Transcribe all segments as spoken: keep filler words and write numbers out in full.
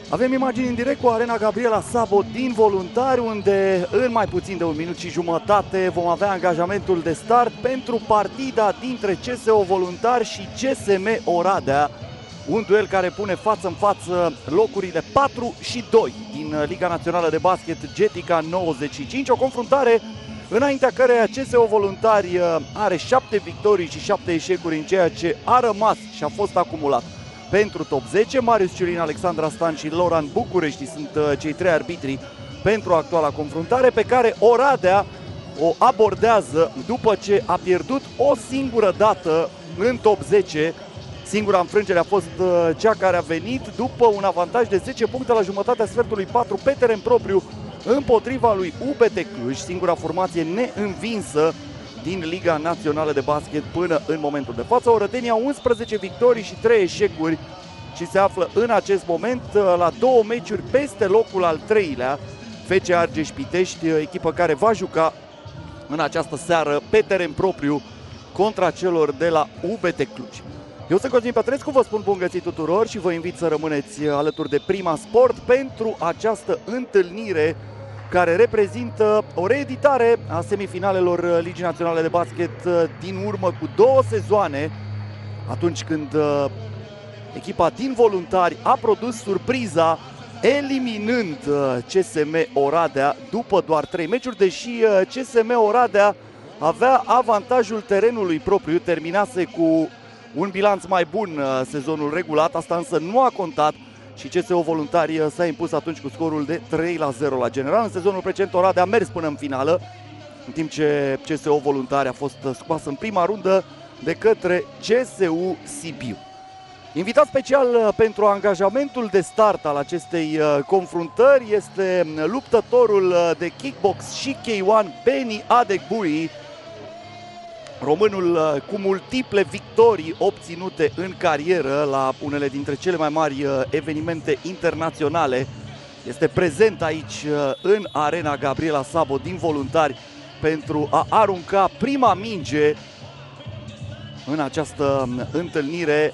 Avem imagini în direct cu Arena Gabriela Sabo din Voluntari, unde în mai puțin de un minut și jumătate vom avea angajamentul de start pentru partida dintre C S O Voluntari și C S M Oradea. Un duel care pune față în față locurile patru și doi din Liga Națională de Basket Getica nouăzeci și cinci. O confruntare înaintea căreia C S O Voluntari are șapte victorii și șapte eșecuri în ceea ce a rămas și a fost acumulat pentru top zece. Marius Ciurin, Alexandra Stan și Loran București sunt cei trei arbitri pentru actuala confruntare, pe care Oradea o abordează după ce a pierdut o singură dată în top zece. Singura înfrângere a fost cea care a venit după un avantaj de zece puncte la jumătatea sfertului patru pe teren propriu împotriva lui U B T Cluj, singura formație neînvinsă din Liga Națională de Basket până în momentul de față. Orădenii au unsprezece victorii și trei eșecuri și se află în acest moment la două meciuri peste locul al treilea, F C Argeș Pitești, echipă care va juca în această seară pe teren propriu contra celor de la U B T Cluj. Eu sunt Cosmin Petrescu, vă spun bun găsit tuturor și vă invit să rămâneți alături de Prima Sport pentru această întâlnire care reprezintă o reeditare a semifinalelor Ligii Naționale de Basket din urmă cu două sezoane, atunci când echipa din Voluntari a produs surpriza eliminând C S M Oradea după doar trei meciuri, deși C S M Oradea avea avantajul terenului propriu, terminase cu un bilanț mai bun sezonul regulat, asta însă nu a contat și C S O Voluntari s-a impus atunci cu scorul de trei la zero la general. În sezonul precedent Oradea a mers până în finală, în timp ce C S O Voluntari a fost scoasă în prima rundă de către C S U Sibiu. Invitat special pentru angajamentul de start al acestei confruntări este luptătorul de kickbox și K unu Beni Adegbui, românul cu multiple victorii obținute în carieră la unele dintre cele mai mari evenimente internaționale. Este prezent aici în Arena Gabriela Sabo din Voluntari pentru a arunca prima minge în această întâlnire.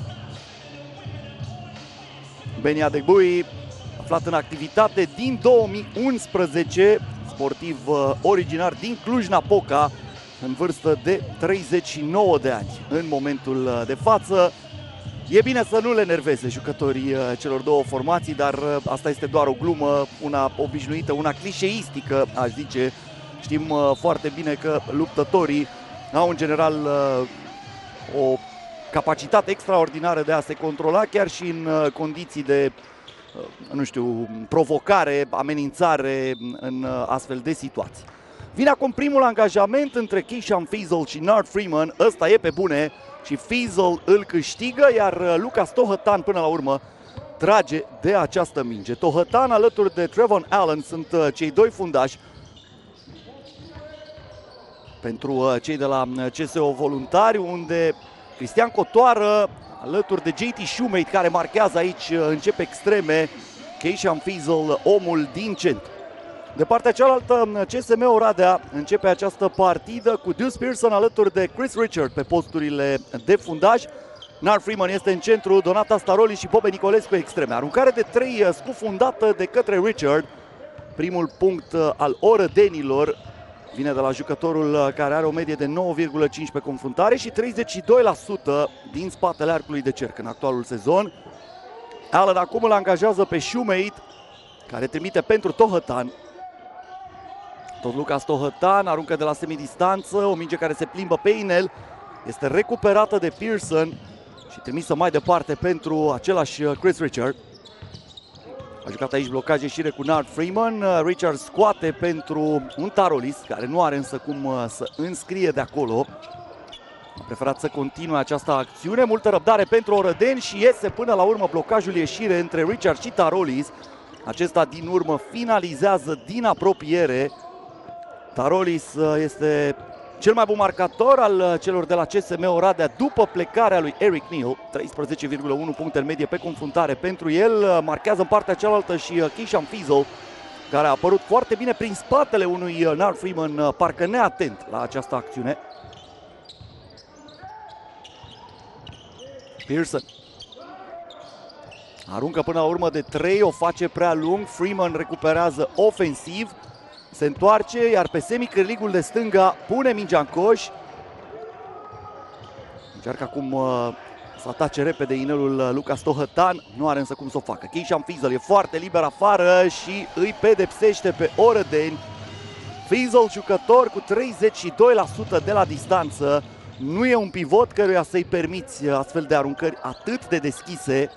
Beni Adegbui, aflat în activitate din două mii unsprezece, sportiv originar din Cluj-Napoca, în vârstă de treizeci și nouă de ani în momentul de față. E bine să nu le enerveze jucătorii celor două formații, dar asta este doar o glumă, una obișnuită, una clișeistică, aș zice. Știm foarte bine că luptătorii au în general o capacitate extraordinară de a se controla chiar și în condiții de, nu știu, provocare, amenințare în astfel de situații. Vine acum primul angajament între Keisham Feazell și Nard Freeman. Ăsta e pe bune și Feazell îl câștigă, iar Lucas Tohătan până la urmă trage de această minge. Tohătan alături de Trevon Allen sunt cei doi fundași pentru cei de la C S O Voluntari, unde Cristian Cotoară alături de J T Shoemate, care marchează aici, începe extreme, Keisham Feazell omul din centru. De partea cealaltă, C S M Oradea începe această partidă cu Deuce Pearson alături de Chris Richard pe posturile de fundaj. Nard Freeman este în centru, Donata Staroli și Bobe Nicolescu extreme. Aruncare de trei scufundată de către Richard. Primul punct al orădenilor vine de la jucătorul care are o medie de nouă virgulă cinci pe confruntare și treizeci și doi la sută din spatele arcului de cerc în actualul sezon. Allen acum îl angajează pe Shoemate, care trimite pentru Tohătan. Tot Lucas Tohătan aruncă de la semidistanță, o minge care se plimbă pe inel, este recuperată de Pearson și trimisă mai departe pentru același Chris Richard. A jucat aici blocaj ieșire cu Nard Freeman. Richard scoate pentru un Tarolis, care nu are însă cum să înscrie de acolo. A preferat să continue această acțiune. Multă răbdare pentru orădeni și iese până la urmă blocajul ieșire între Richard și Tarolis. Acesta din urmă finalizează din apropiere. Tarolis este cel mai bun marcator al celor de la C S M Oradea după plecarea lui Eric Neal. treisprezece virgulă unu puncte în medie pe confruntare pentru el. Marchează în partea cealaltă și Keisham Feazell, care a apărut foarte bine prin spatele unui Nard Freeman, parcă neatent la această acțiune. Pearson Aruncă până la urmă de trei, o face prea lung, Freeman recuperează ofensiv, se întoarce, iar pe Semi Cârligul de stânga pune mingea în coș. Încearcă acum uh, să atace repede inelul uh, Lucas Tohătan, nu are însă cum să o facă. Keisham Feazell e foarte liber afară și îi pedepsește pe Orădeni. Feazell, jucător cu treizeci și doi la sută de la distanță, nu e un pivot căruia să-i permiți astfel de aruncări atât de deschise.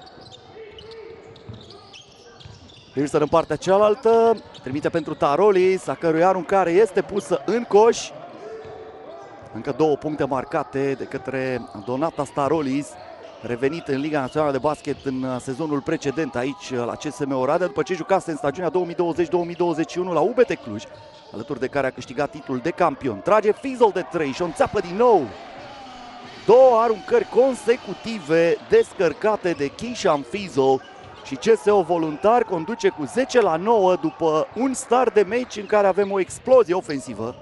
Pearson în partea cealaltă, trimite pentru Tarolis, a cărui aruncare este pusă în coș. Încă două puncte marcate de către Donatas Tarolis, revenit în Liga Națională de Basket în sezonul precedent aici la C S M Oradea, după ce jucase în stagiunea două mii douăzeci două mii douăzeci și unu la U B T Cluj, alături de care a câștigat titlul de campion. Trage Feazell de trei și o înțeapă din nou. Două aruncări consecutive descărcate de Keisham Feazell și C S O Voluntari conduce cu zece la nouă după un start de meci în care avem o explozie ofensivă.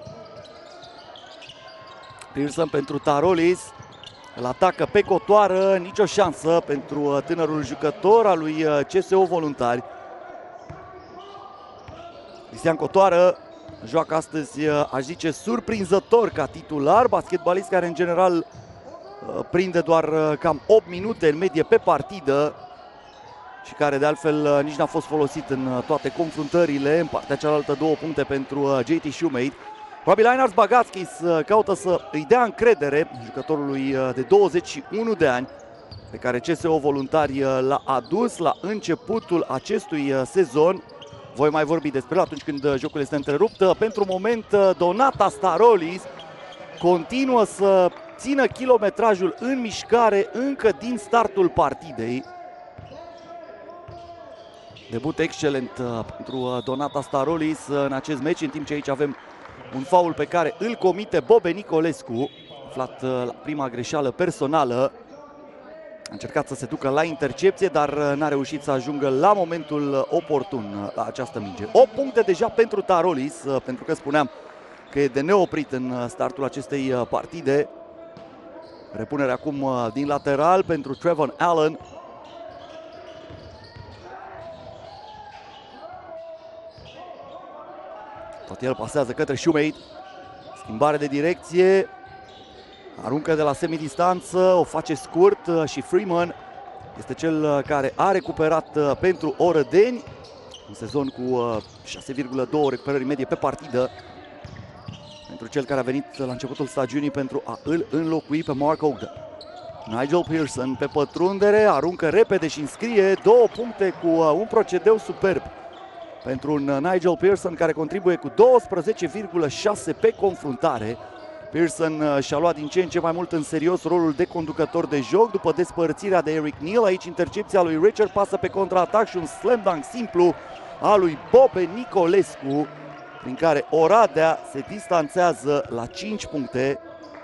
Pearson pentru Tarolis, îl atacă pe cotoară, nicio șansă pentru tânărul jucător al lui C S O Voluntari. Cristian Cotoară joacă astăzi, aș zice, surprinzător ca titular, basketbalist care în general prinde doar cam opt minute în medie pe partidă și care de altfel nici n-a fost folosit în toate confruntările. În partea cealaltă două puncte pentru J T Shoemate. Probabil Einars Bagatskis caută să îi dea încredere jucătorului de douăzeci și unu de ani pe care C S O Voluntari l-a adus la începutul acestui sezon. Voi mai vorbi despre el atunci când jocul este întrerupt. Pentru moment Donatas Tarolis continuă să țină kilometrajul în mișcare încă din startul partidei. Debut excelent pentru Donatas Tarolis în acest meci, în timp ce aici avem un faul pe care îl comite Bobe Nicolescu, aflat la prima greșeală personală. A încercat să se ducă la intercepție, dar n-a reușit să ajungă la momentul oportun la această minge. opt puncte deja pentru Tarolis, pentru că spuneam că e de neoprit în startul acestei partide. Repunere acum din lateral pentru Trevon Allen. Tot el pasează către Shoemate. Schimbare de direcție. Aruncă de la semidistanță, o face scurt și Freeman este cel care a recuperat pentru Orădeni. Un sezon cu șase virgulă doi recuperări medie pe partidă pentru cel care a venit la începutul stagiunii pentru a îl înlocui pe Mark Ogden. Nigel Pearson pe pătrundere, aruncă repede și înscrie două puncte cu un procedeu superb pentru un Nigel Pearson care contribuie cu douăsprezece virgulă șase pe confruntare. Pearson și-a luat din ce în ce mai mult în serios rolul de conducător de joc după despărțirea de Eric Neal. Aici intercepția lui Richard, pasă pe contraatac și un slam dunk simplu al lui Bobe Nicolescu, prin care Oradea se distanțează la cinci puncte.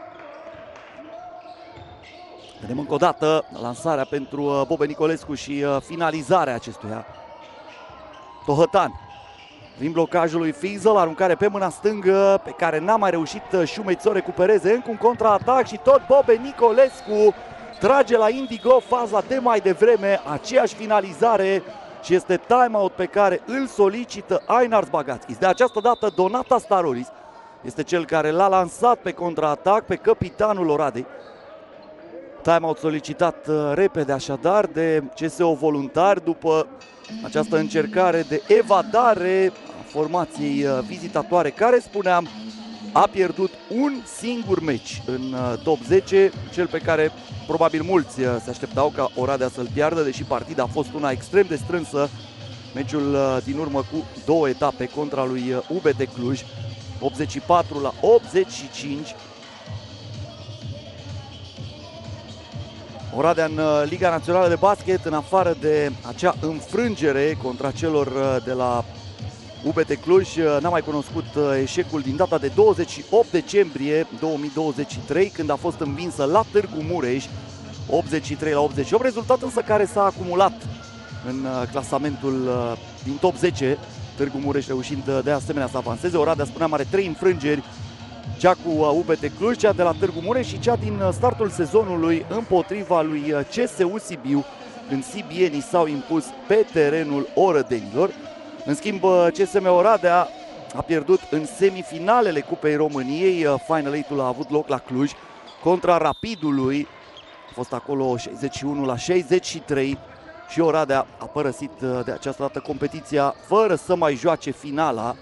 Vedem încă o dată lansarea pentru Bobe Nicolescu și finalizarea acestuia. Tohătan prin blocajul lui Feazell, aruncare pe mâna stângă pe care n-a mai reușit Shoemate să o recupereze. Încă un contraatac și tot Bobe Nicolescu trage la Indigo faza de mai devreme, aceeași finalizare și este timeout pe care îl solicită Einars Bagatskis. De această dată Donatas Tarolis este cel care l-a lansat pe contraatac pe capitanul Oradei. Timeout solicitat repede așadar de C S O Voluntari după această încercare de evadare a formației vizitatoare care, spuneam, a pierdut un singur meci în top zece, cel pe care probabil mulți se așteptau ca Oradea să-l piardă, deși partida a fost una extrem de strânsă. Meciul din urmă cu două etape contra lui U B T Cluj, optzeci și patru la optzeci și cinci. Oradea în Liga Națională de Basket, în afară de acea înfrângere contra celor de la U B T Cluj, n-a mai cunoscut eșecul din data de douăzeci și opt decembrie două mii douăzeci și trei, când a fost învinsă la Târgu Mureș, optzeci și trei la optzeci și opt, rezultat însă care s-a acumulat în clasamentul din top zece, Târgu Mureș reușind de asemenea să avanseze. Oradea, spuneam, are trei înfrângeri, cea cu U B T Cluj, cea de la Târgu Mureș și cea din startul sezonului împotriva lui C S U Sibiu, când sibienii s-au impus pe terenul orădenilor. În schimb, C S M Oradea a pierdut în semifinalele Cupei României. Final eight-ul a avut loc la Cluj contra Rapidului. A fost acolo șaizeci și unu la șaizeci și trei și Oradea a părăsit de această dată competiția fără să mai joace finala.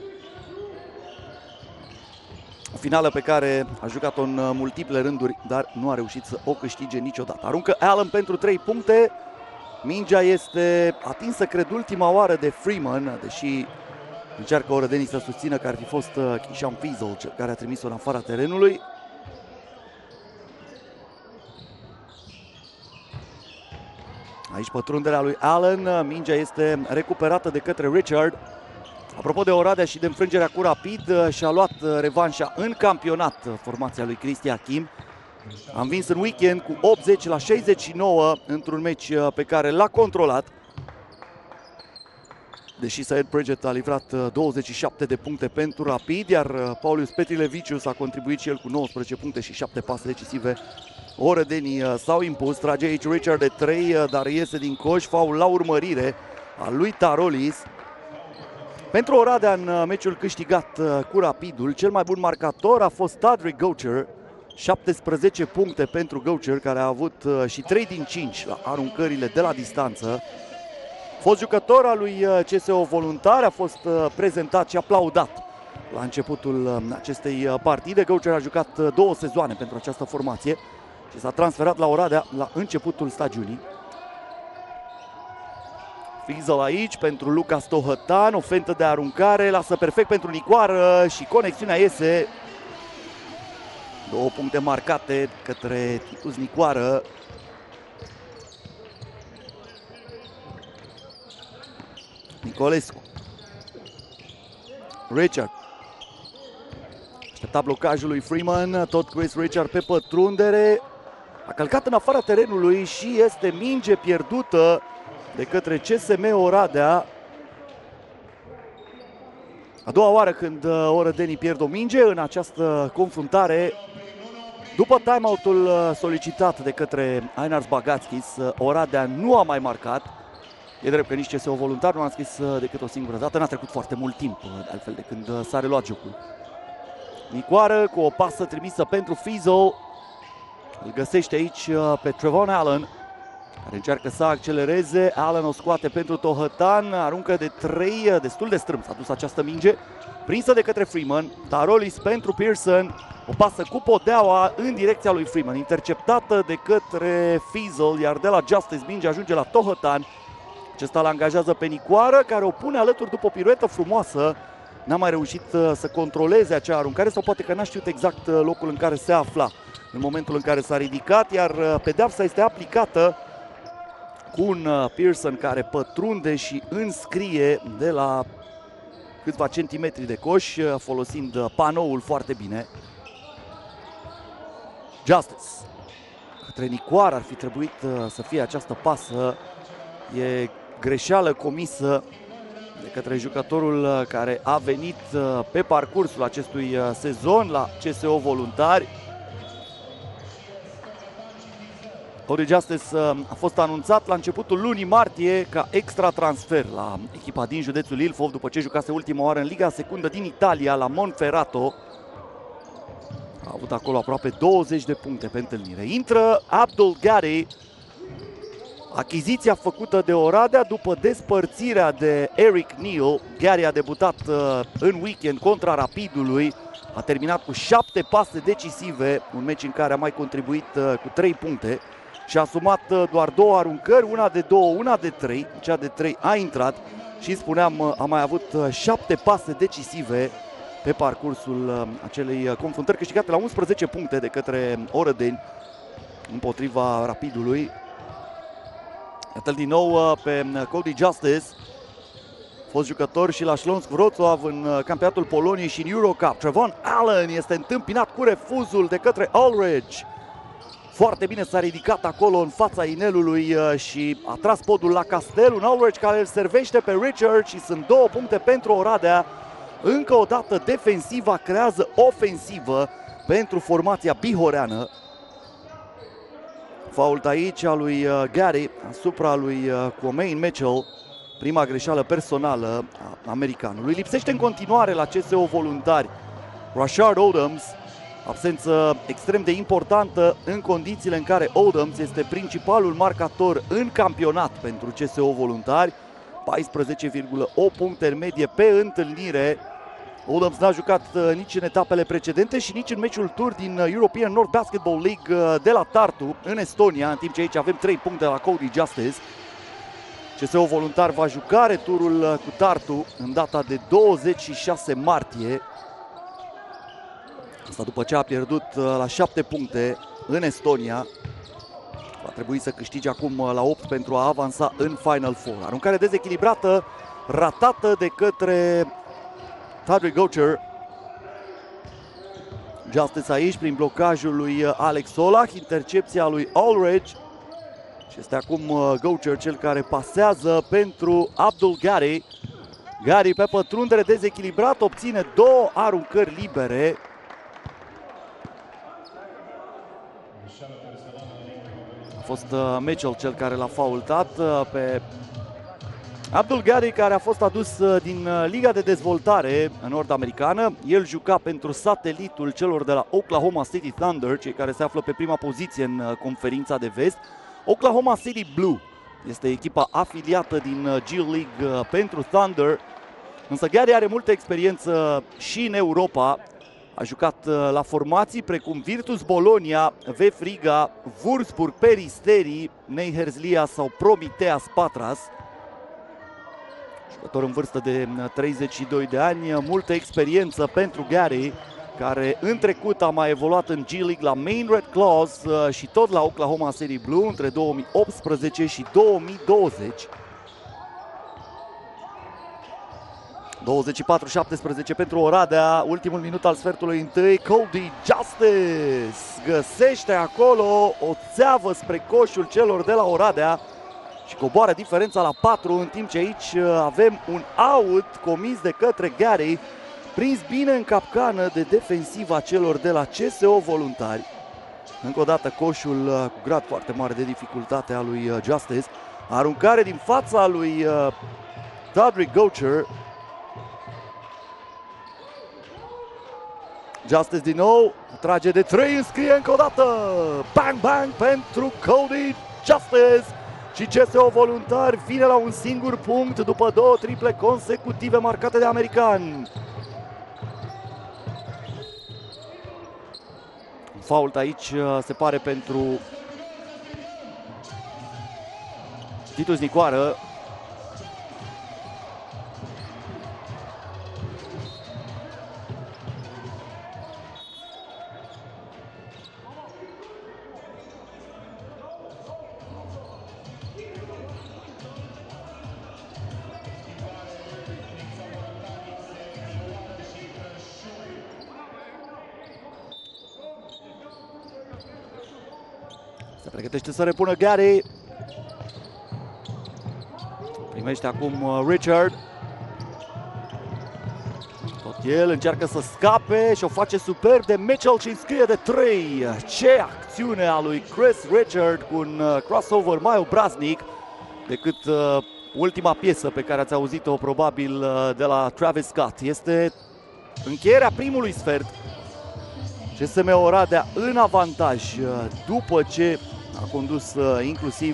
O finală pe care a jucat-o în multiple rânduri, dar nu a reușit să o câștige niciodată. Aruncă Allen pentru trei puncte. Mingea este atinsă, cred, ultima oară de Freeman, deși încearcă orădenii să susțină că ar fi fost Kishan Fiesel cel care a trimis-o în afara terenului. Aici pătrunderea lui Allen, mingea este recuperată de către Richard. Apropo de Oradea și de înfrângerea cu Rapid, și-a luat revanșa în campionat formația lui Cristi Achim. A învins în weekend cu optzeci la șaizeci și nouă într-un meci pe care l-a controlat. Deși Saed Pregget a livrat douăzeci și șapte de puncte pentru Rapid, iar Paulius Petrilevicius a contribuit și el cu nouăsprezece puncte și șapte pase decisive. Orădenii s-au impus, trage aici Richard de trei, dar iese din coș, faul la urmărire a lui Tarolis. Pentru Oradea, în meciul câștigat cu Rapidul, cel mai bun marcator a fost Tadric Goucher, șaptesprezece puncte pentru Goucher, care a avut și trei din cinci la aruncările de la distanță. Fost jucător al lui C S O Voluntari, a fost prezentat și aplaudat la începutul acestei partide. Goucher a jucat două sezoane pentru această formație și s-a transferat la Oradea la începutul stagiunii. Fiesel aici pentru Lucas Tohătan, o fentă de aruncare, lasă perfect pentru Nicoară și conexiunea iese. Două puncte marcate către Titus Nicoară. Nicolescu. Richard. Aștepta blocajul lui Freeman, tot Chris Richard pe pătrundere. A călcat în afara terenului și este minge pierdută de către C S M Oradea. A doua oară când orădenii pierd o minge în această confruntare. După timeout-ul solicitat de către Ainars Bagatskis, Oradea nu a mai marcat. E drept că nici C S O Voluntar nu a înscris decât o singură dată. N-a trecut foarte mult timp, de altfel, de când s-a reluat jocul. Nicoară cu o pasă trimisă pentru Fiesel. Îl găsește aici pe Trevon Allen, care încearcă să accelereze. Allen o scoate pentru Tohătan, aruncă de trei, destul de strâmb s-a dus această minge, prinsă de către Freeman. Tarolis pentru Pearson, o pasă cu podeaua în direcția lui Freeman, interceptată de către Fiesel, iar de la Justice minge ajunge la Tohătan. Acesta l-angajează pe Nicoară, care o pune alături după o piruetă frumoasă. N-a mai reușit să controleze acea aruncare, sau poate că n-a știut exact locul în care se afla în momentul în care s-a ridicat, iar pedeapsa este aplicată cu un Pearson care pătrunde și înscrie de la câțiva centimetri de coș, folosind panoul foarte bine. Justice. Către Nicoară ar fi trebuit să fie această pasă. E greșeală comisă de către jucătorul care a venit pe parcursul acestui sezon la C S O Voluntari. Cody Justice a fost anunțat la începutul lunii martie ca extra transfer la echipa din județul Ilfov, după ce jucase ultima oară în Liga Secundă din Italia la Monferrato. A avut acolo aproape douăzeci de puncte pe întâlnire. Intră Abdul Gari, achiziția făcută de Oradea după despărțirea de Eric Neal. Gary a debutat în weekend contra Rapidului, a terminat cu șapte pase decisive, un meci în care a mai contribuit cu trei puncte și a asumat doar două aruncări, una de două, una de trei. Cea de trei a intrat și, spuneam, a mai avut șapte pase decisive pe parcursul acelei confruntări, câștigate la unsprezece puncte de către orădeni împotriva Rapidului. Iată-l din nou pe Cody Justice, fost jucător și la Śląsk Wrocław în campionatul Poloniei și în Eurocup. Trevon Allen este întâmpinat cu refuzul de către Ulrich. Foarte bine s-a ridicat acolo în fața inelului și a tras podul la castel. Un Ulrich care îl servește pe Richard și sunt două puncte pentru Oradea. Încă o dată defensiva creează ofensivă pentru formația bihoreană. Fault aici a lui Gary asupra lui Quamaine Mitchell. Prima greșeală personală a americanului. Lipsește în continuare la C S O Voluntari Rashard Odoms. Absență extrem de importantă în condițiile în care Odoms este principalul marcator în campionat pentru C S O Voluntari. paisprezece virgulă opt puncte în medie pe întâlnire. Odoms n-a jucat nici în etapele precedente și nici în meciul tur din European North Basketball League de la Tartu, în Estonia, în timp ce aici avem trei puncte la Cody Justice. C S O Voluntar va juca returul cu Tartu în data de douăzeci și șase martie. Asta după ce a pierdut la șapte puncte în Estonia. Va trebui să câștige acum la opt pentru a avansa în Final Four. Aruncare dezechilibrată, ratată de către Tadric Goucher. Justice aici prin blocajul lui Alex Solah, intercepția lui Ulrich. Și este acum Goucher cel care pasează pentru Abdul Gary. Gary pe pătrundere dezechilibrat obține două aruncări libere. A fost Mitchell cel care l-a faultat pe Abdul Gary, care a fost adus din Liga de Dezvoltare nord-americană. El juca pentru satelitul celor de la Oklahoma City Thunder, cei care se află pe prima poziție în conferința de vest. Oklahoma City Blue este echipa afiliată din G League pentru Thunder. Însă Gary are multă experiență și în Europa. A jucat la formații precum Virtus Bologna, VF Riga, Würzburg Peristeri, Nei Herzliya sau Prometeas Patras. Jucător în vârstă de treizeci și doi de ani, multă experiență pentru Gary, care în trecut a mai evoluat în G League la Maine Red Claws și tot la Oklahoma City Blue între două mii optsprezece și două mii douăzeci. douăzeci și patru șaptesprezece pentru Oradea, ultimul minut al sfertului întâi. Cody Justice găsește acolo o țeavă spre coșul celor de la Oradea și coboară diferența la patru, în timp ce aici avem un out comis de către Gary, prins bine în capcană de defensiva celor de la C S O Voluntari. Încă o dată coșul cu grad foarte mare de dificultate a lui Justice. Aruncare din fața lui Tadric Goucher. Justice din nou, trage de trei, înscrie încă o dată. Bang, bang pentru Cody Justice. Și C S O Voluntari vine la un singur punct după două triple consecutive marcate de americani. Fault aici se pare pentru Titus Nicoară. Se pregătește să repună Gary. Primește acum Richard. Tot el încearcă să scape și o face superb de Mitchell și înscrie de trei. Ce acțiune a lui Chris Richard cu un crossover mai obraznic decât uh, ultima piesă pe care ați auzit-o probabil uh, de la Travis Scott. Este încheierea primului sfert. C S M Oradea în avantaj uh, după ce a condus uh, inclusiv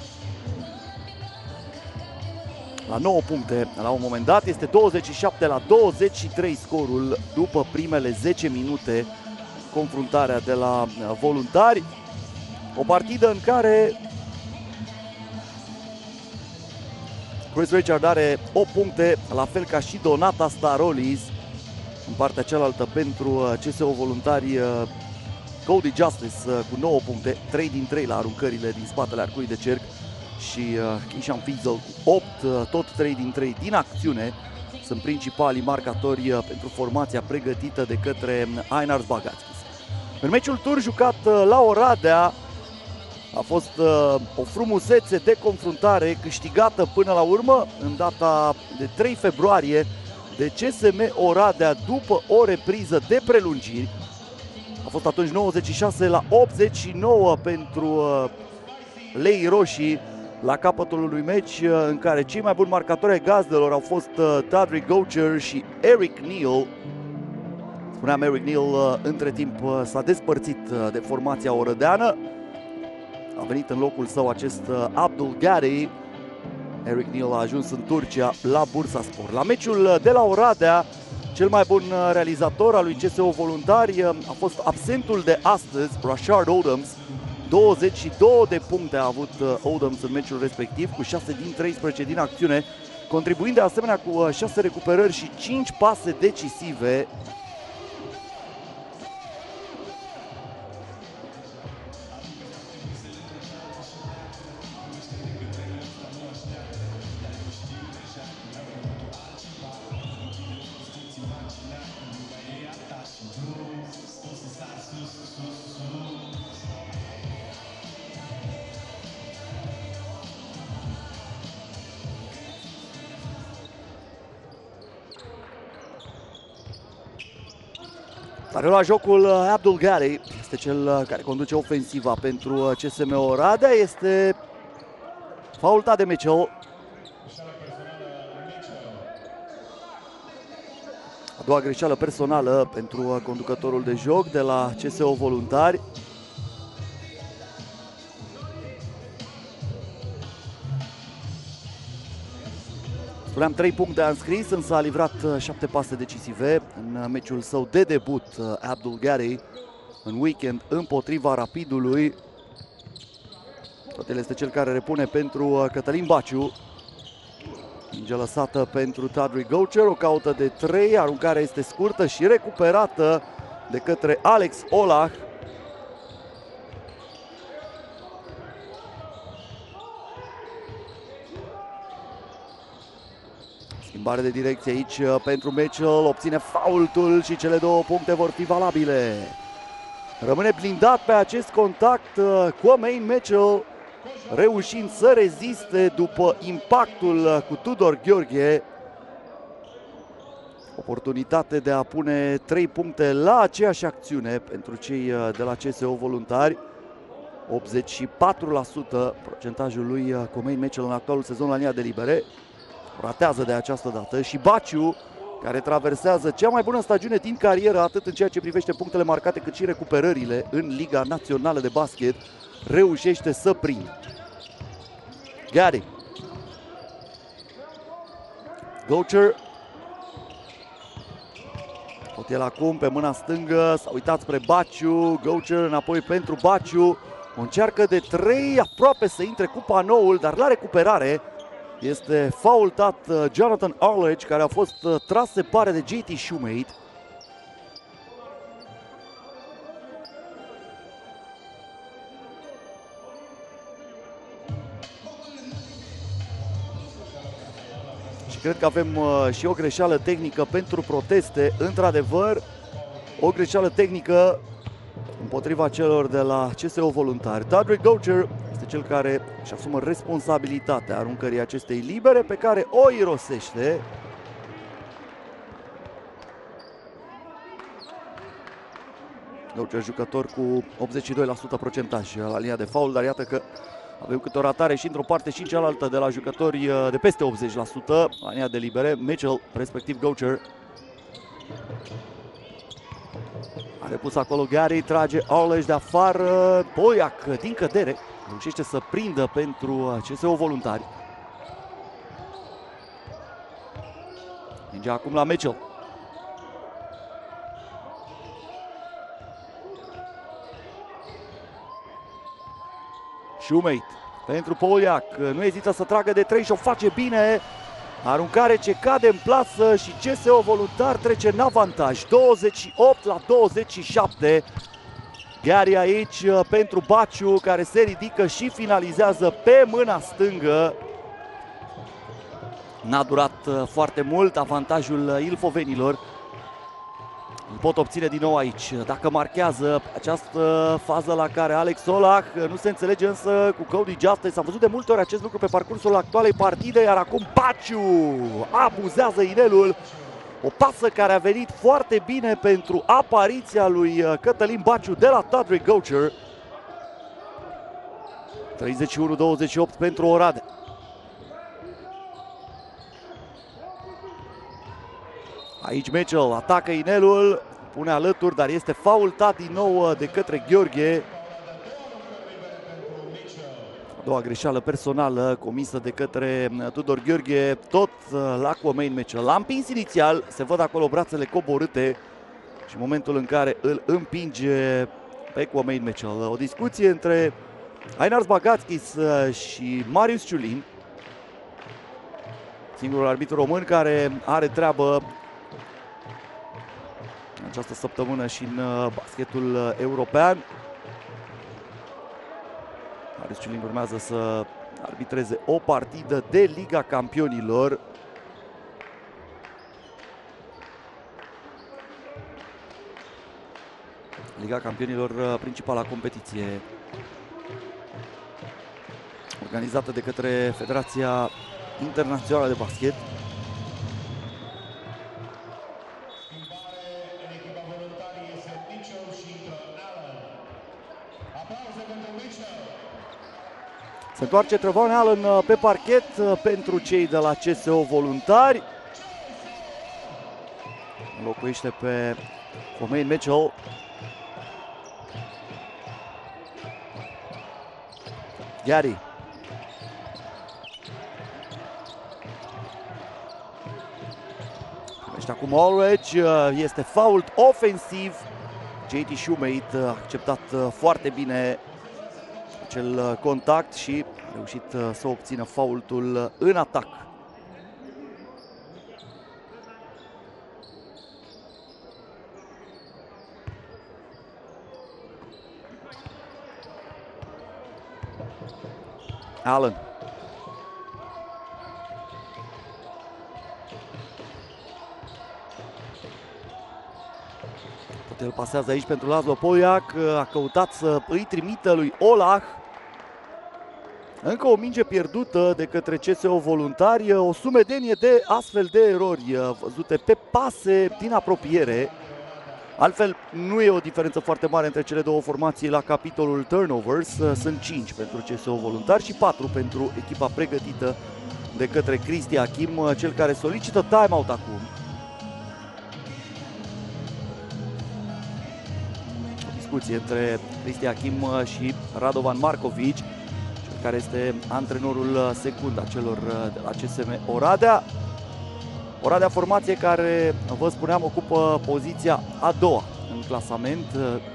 la nouă puncte la un moment dat. Este douăzeci și șapte la douăzeci și trei scorul după primele zece minute, confruntarea de la uh, Voluntari. O partidă în care Chris Richard are opt puncte, la fel ca și Donata Starolis. În partea cealaltă pentru uh, C S O Voluntari, uh, Cody Justice uh, cu nouă puncte, trei din trei la aruncările din spatele arcului de cerc și uh, Kishan Fizel cu opt, uh, tot trei din trei din acțiune. Sunt principalii marcatori uh, pentru formația pregătită de către Einars Bagatskis. În meciul tur jucat uh, la Oradea a fost uh, o frumusețe de confruntare câștigată până la urmă în data de trei februarie de C S M Oradea după o repriză de prelungiri. A fost atunci nouăzeci și șase la optzeci și nouă pentru uh, Leii Roșii la capătul unui meci uh, în care cei mai buni marcatori ai gazdelor au fost uh, Tadric Goucher și Eric Neal. Spuneam, Eric Neal uh, între timp uh, s-a despărțit uh, de formația orădeană. A venit în locul său acest uh, Abdul Gadi. Eric Neal a ajuns în Turcia la Bursaspor. La meciul de la Oradea, cel mai bun realizator al lui C S O Voluntari a fost absentul de astăzi, Rashard Odoms. douăzeci și două de puncte a avut Odoms în meciul respectiv, cu șase din treisprezece din acțiune, contribuind de asemenea cu șase recuperări și cinci pase decisive. Are la jocul Abdul Gadi, este cel care conduce ofensiva pentru C S M Oradea, este faultat de Mitchell. A doua greșeală personală pentru conducătorul de joc de la C S O Voluntari. Spuneam, trei puncte a înscris, însă a livrat șapte pase decisive în meciul său de debut, Abdul Gadi, în weekend împotriva Rapidului. Tot el este cel care repune pentru Cătălin Baciu. Minge lăsată pentru Tadric Goucher, o caută de trei, aruncarea este scurtă și recuperată de către Alex Olah. Schimbare de direcție aici pentru Mitchell, obține faultul și cele două puncte vor fi valabile. Rămâne blindat pe acest contact Kwame Mitchell, reușind să reziste după impactul cu Tudor Gheorghe. Oportunitate de a pune trei puncte la aceeași acțiune pentru cei de la C S O Voluntari. optzeci și patru la sută procentajul lui Kwame Mitchell în actualul sezon la linia de libere. Ratează de această dată și Baciu, care traversează cea mai bună stagiune din carieră, atât în ceea ce privește punctele marcate, cât și recuperările în Liga Națională de Basket, reușește să prindă. Gadi. Goucher. Tot el acum pe mâna stângă, s-a uitat spre Baciu, Goucher înapoi pentru Baciu. O încearcă de trei, aproape să intre cu panoul, dar la recuperare este faultat Jonathan Arledge, care a fost tras, se pare, de J T Shoemate. Și cred că avem și o greșeală tehnică pentru proteste. Într-adevăr, o greșeală tehnică împotriva celor de la C S O Voluntari. Tadric Goucher este cel care își asumă responsabilitatea aruncării acestei libere, pe care o irosește. Goucher, jucător cu optzeci și doi la sută procentaj la linia de faul, dar iată că avem câte o ratare și într-o parte și în cealaltă de la jucători de peste optzeci la sută la linia de libere. Mitchell, respectiv Goucher. A repus acolo Gary, trage Arledge de afară, Boiac din cădere reușește să prindă pentru C S O Voluntari. Mingea acum la Mitchell. Shoemate pentru Poliac, nu ezită să tragă de trei și o face bine. Aruncare ce cade în plasă și C S O Voluntari trece în avantaj, douăzeci și opt la douăzeci și șapte. Gary aici pentru Baciu, care se ridică și finalizează pe mâna stângă. N-a durat foarte mult avantajul ilfovenilor. Îl pot obține din nou aici, dacă marchează această fază la care Alex Olah nu se înțelege însă cu Cody Justice. Am văzut de multe ori acest lucru pe parcursul actualei partide, iar acum Baciu abuzează inelul O pasă care a venit foarte bine pentru apariția lui Cătălin Baciu de la Tadric Goucher. treizeci și unu douăzeci și opt pentru Oradea. Aici Mitchell atacă inelul, pune alături, dar este faultat din nou de către Gheorghe. A doua greșeală personală comisă de către Tudor Gheorghe, tot la Quamain Mitchell. L-a împins inițial, se văd acolo brațele coborâte și în momentul în care îl împinge pe Quamain Mitchell. O discuție între Ainars Bagatskis și Marius Ciulin, singurul arbitru român care are treabă în această săptămână și în basketul european. Marius Ciulin urmează să arbitreze o partidă de Liga Campionilor. Liga Campionilor, principala competiție organizată de către Federația Internațională de Basket. Se întoarce Trevon Allen pe parchet pentru cei de la C S O Voluntari. Înlocuiește pe Quamain Mitchell. Gary. Primește acum Ulrich, este fault ofensiv. J T Shoemate a acceptat foarte bine acel contact și a reușit să obțină faultul în atac. Allen. Tot el pasează aici pentru Laszlo Poiac, a căutat să îi trimită lui Olah. Încă o minge pierdută de către C S O Voluntari, o sumedenie de astfel de erori văzute pe pase din apropiere. Altfel, nu e o diferență foarte mare între cele două formații la capitolul turnovers. Sunt cinci pentru C S O Voluntari și patru pentru echipa pregătită de către Cristi Achim, cel care solicită timeout acum. O discuție între Cristi Achim și Radovan Markovic, cel care este antrenorul secund a celor de la C S M Oradea. Oradea, formație care, vă spuneam, ocupă poziția a doua în clasament.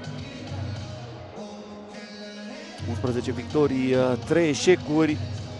unsprezece victorii, trei eșecuri.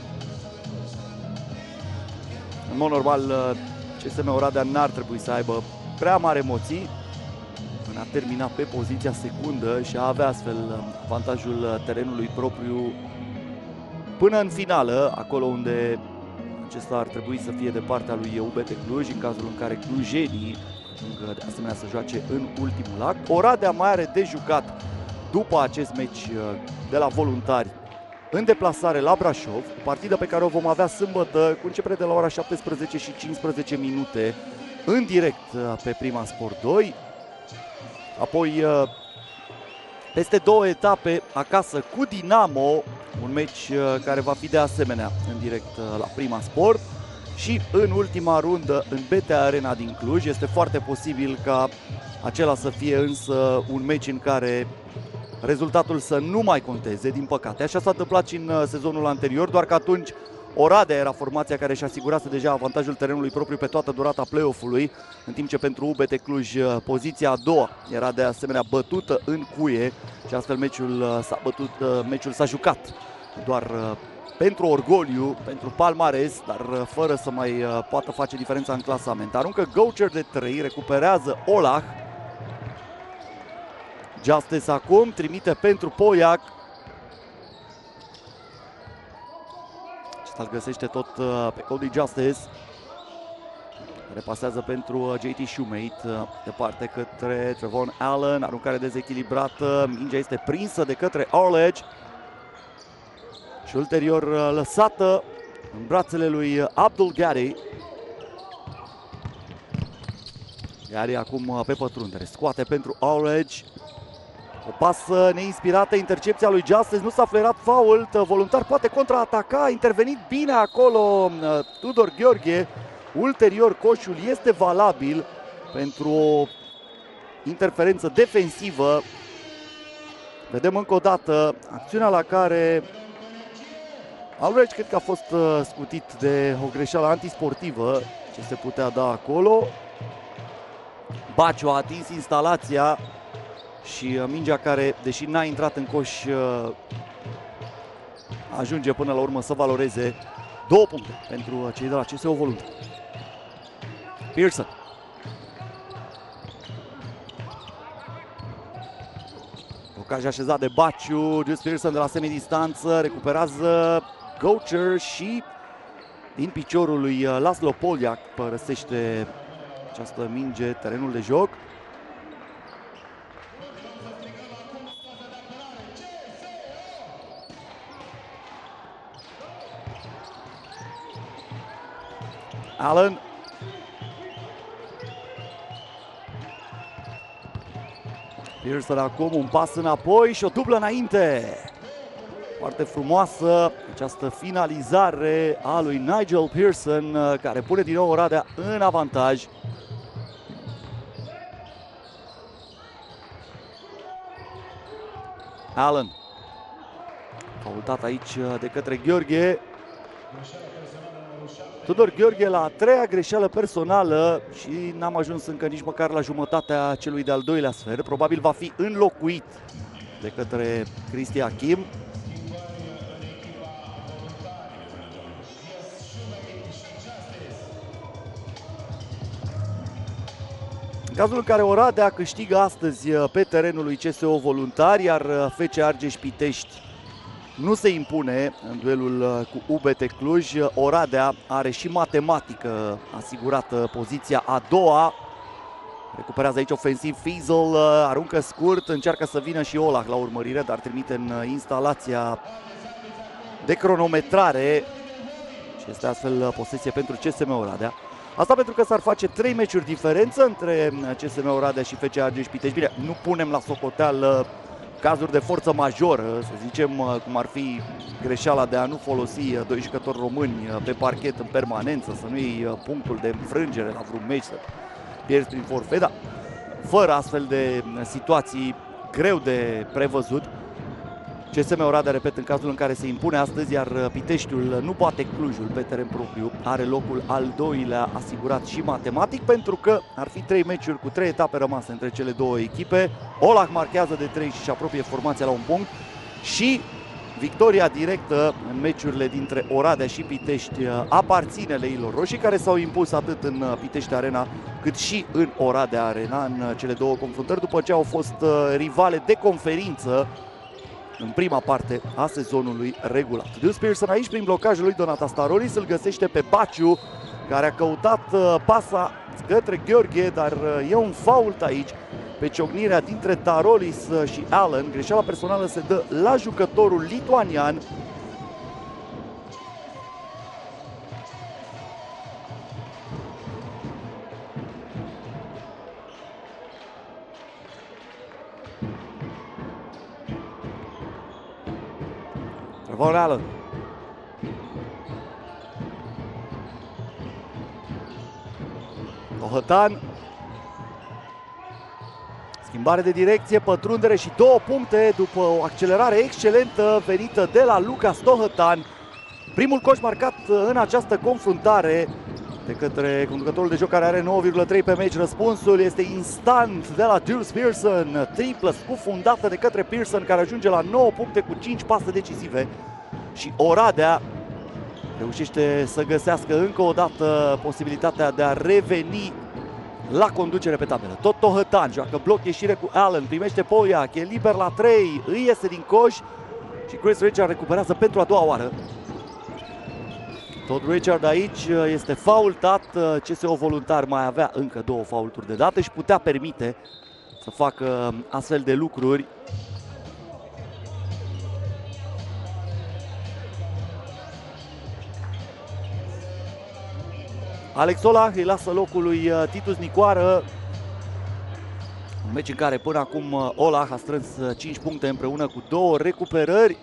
În mod normal, C S M Oradea n-ar trebui să aibă prea mari emoții în a termina pe poziția secundă și a avea astfel avantajul terenului propriu până în finală, acolo unde acesta ar trebui să fie de partea lui U B T Cluj, în cazul în care clujenii ajung de asemenea să joace în ultimul act. Oradea mai are de jucat după acest meci de la Voluntari în deplasare la Brașov, o partidă pe care o vom avea sâmbătă cu începere de la ora șaptesprezece și cincisprezece minute în direct pe Prima Sport doi. Apoi peste două etape acasă cu Dinamo, un meci care va fi de asemenea în direct la Prima Sport. Și în ultima rundă în B T Arena din Cluj. Este foarte posibil ca acela să fie însă un meci în care rezultatul să nu mai conteze, din păcate. Așa s-a întâmplat și în sezonul anterior, doar că atunci Oradea era formația care și asigurase deja avantajul terenului propriu pe toată durata play-off-ului, în timp ce pentru U B T Cluj poziția a doua era de asemenea bătută în cuie și astfel meciul s-a bătut, meciul s-a jucat doar pentru orgoliu, pentru palmares, dar fără să mai poată face diferența în clasament. Aruncă Goucher de trei, recuperează Olah. Justice acum trimite pentru Poiac. Acesta îl găsește tot pe Cody Justice, care pasează pentru J T Shoemate, departe către Trevon Allen. Aruncare dezechilibrată, mingea este prinsă de către Arledge și ulterior lăsată în brațele lui Abdul Gary. Iar e acum pe pătrundere. Scoate pentru Aldridge. O pasă neinspirată, intercepția lui Justice, nu s-a flerat fault, voluntar poate contraataca, a intervenit bine acolo Tudor Gheorghe. Ulterior coșul este valabil pentru o interferență defensivă. Vedem încă o dată acțiunea la care Aldridge cred că a fost scutit de o greșeală antisportivă. Ce se putea da acolo? Baciu a atins instalația și mingea care, deși n-a intrat în coș, ajunge până la urmă să valoreze două puncte pentru cei de la C S O Voluntar. Pearson. Blocaj așezat de Baciu, Juice Pearson de la semidistanță, recuperează Goucher și din piciorul lui Laszlo Poliak părăsește această minge terenul de joc. Allen. Pearson acum un pas înapoi și o dublă înainte. Foarte frumoasă această finalizare a lui Nigel Pearson, care pune din nou Oradea în avantaj. Allen. Faultat aici de către Gheorghe. Tudor Gheorghe la a treia greșeală personală și n-am ajuns încă nici măcar la jumătatea celui de-al doilea sfert. Probabil va fi înlocuit de către Cristi Achim. În cazul în care Oradea câștigă astăzi pe terenul lui C S O Voluntar, iar F C Argeș Pitești nu se impune în duelul cu U B T Cluj, Oradea are și matematică asigurată poziția a doua. Recuperează aici ofensiv Fiesel, aruncă scurt, încearcă să vină și Olah la urmărire, dar trimite în instalația de cronometrare și este astfel posesie pentru C S M Oradea. Asta pentru că s-ar face trei meciuri diferență între C S M Oradea și F C Argeș Pitești. Bine, nu punem la socoteală cazuri de forță majoră, să zicem, cum ar fi greșeala de a nu folosi doi jucători români pe parchet în permanență, să nu iei punctul de înfrângere la vreun meci, să pierzi prin forfet, dar fără astfel de situații greu de prevăzut. C S M Oradea, repet, în cazul în care se impune astăzi, iar Piteștiul nu bate Clujul pe teren propriu, are locul al doilea asigurat și matematic, pentru că ar fi trei meciuri cu trei etape rămase între cele două echipe. Olah marchează de trei și își apropie formația la un punct și victoria directă în meciurile dintre Oradea și Pitești aparține leilor roșii, care s-au impus atât în Pitești Arena cât și în Oradea Arena în cele două confruntări, după ce au fost rivale de conferință în prima parte a sezonului regulat. Juice Pearson aici, prin blocajul lui Donata Starolis, îl găsește pe Baciu, care a căutat pasa către Gheorghe, dar e un fault aici pe ciocnirea dintre Tarolis și Allen. Greșeala personală se dă la jucătorul lituanian. Trevor Allen. Tohătan. Schimbare de direcție, pătrundere și două puncte după o accelerare excelentă venită de la Lucas Tohătan. Primul coș marcat în această confruntare de către conducătorul de joc, care are nouă virgulă trei pe meci. Răspunsul este instant de la Juice Pearson. Triplă scufundată de către Pearson, care ajunge la nouă puncte cu cinci pase decisive. Și Oradea reușește să găsească încă o dată posibilitatea de a reveni la conducere pe tabelă. Tot Tohătan joacă bloc ieșire cu Allen, primește Poliak, e liber la trei, îi iese din coș și Chris Richard recuperează pentru a doua oară. Tot Richard aici este faultat. C S O Voluntar mai avea încă două faulturi de date și putea permite să facă astfel de lucruri. Alex Olah îi lasă locul lui Titus Nicoară. Un meci în care până acum Olah a strâns cinci puncte împreună cu două recuperări.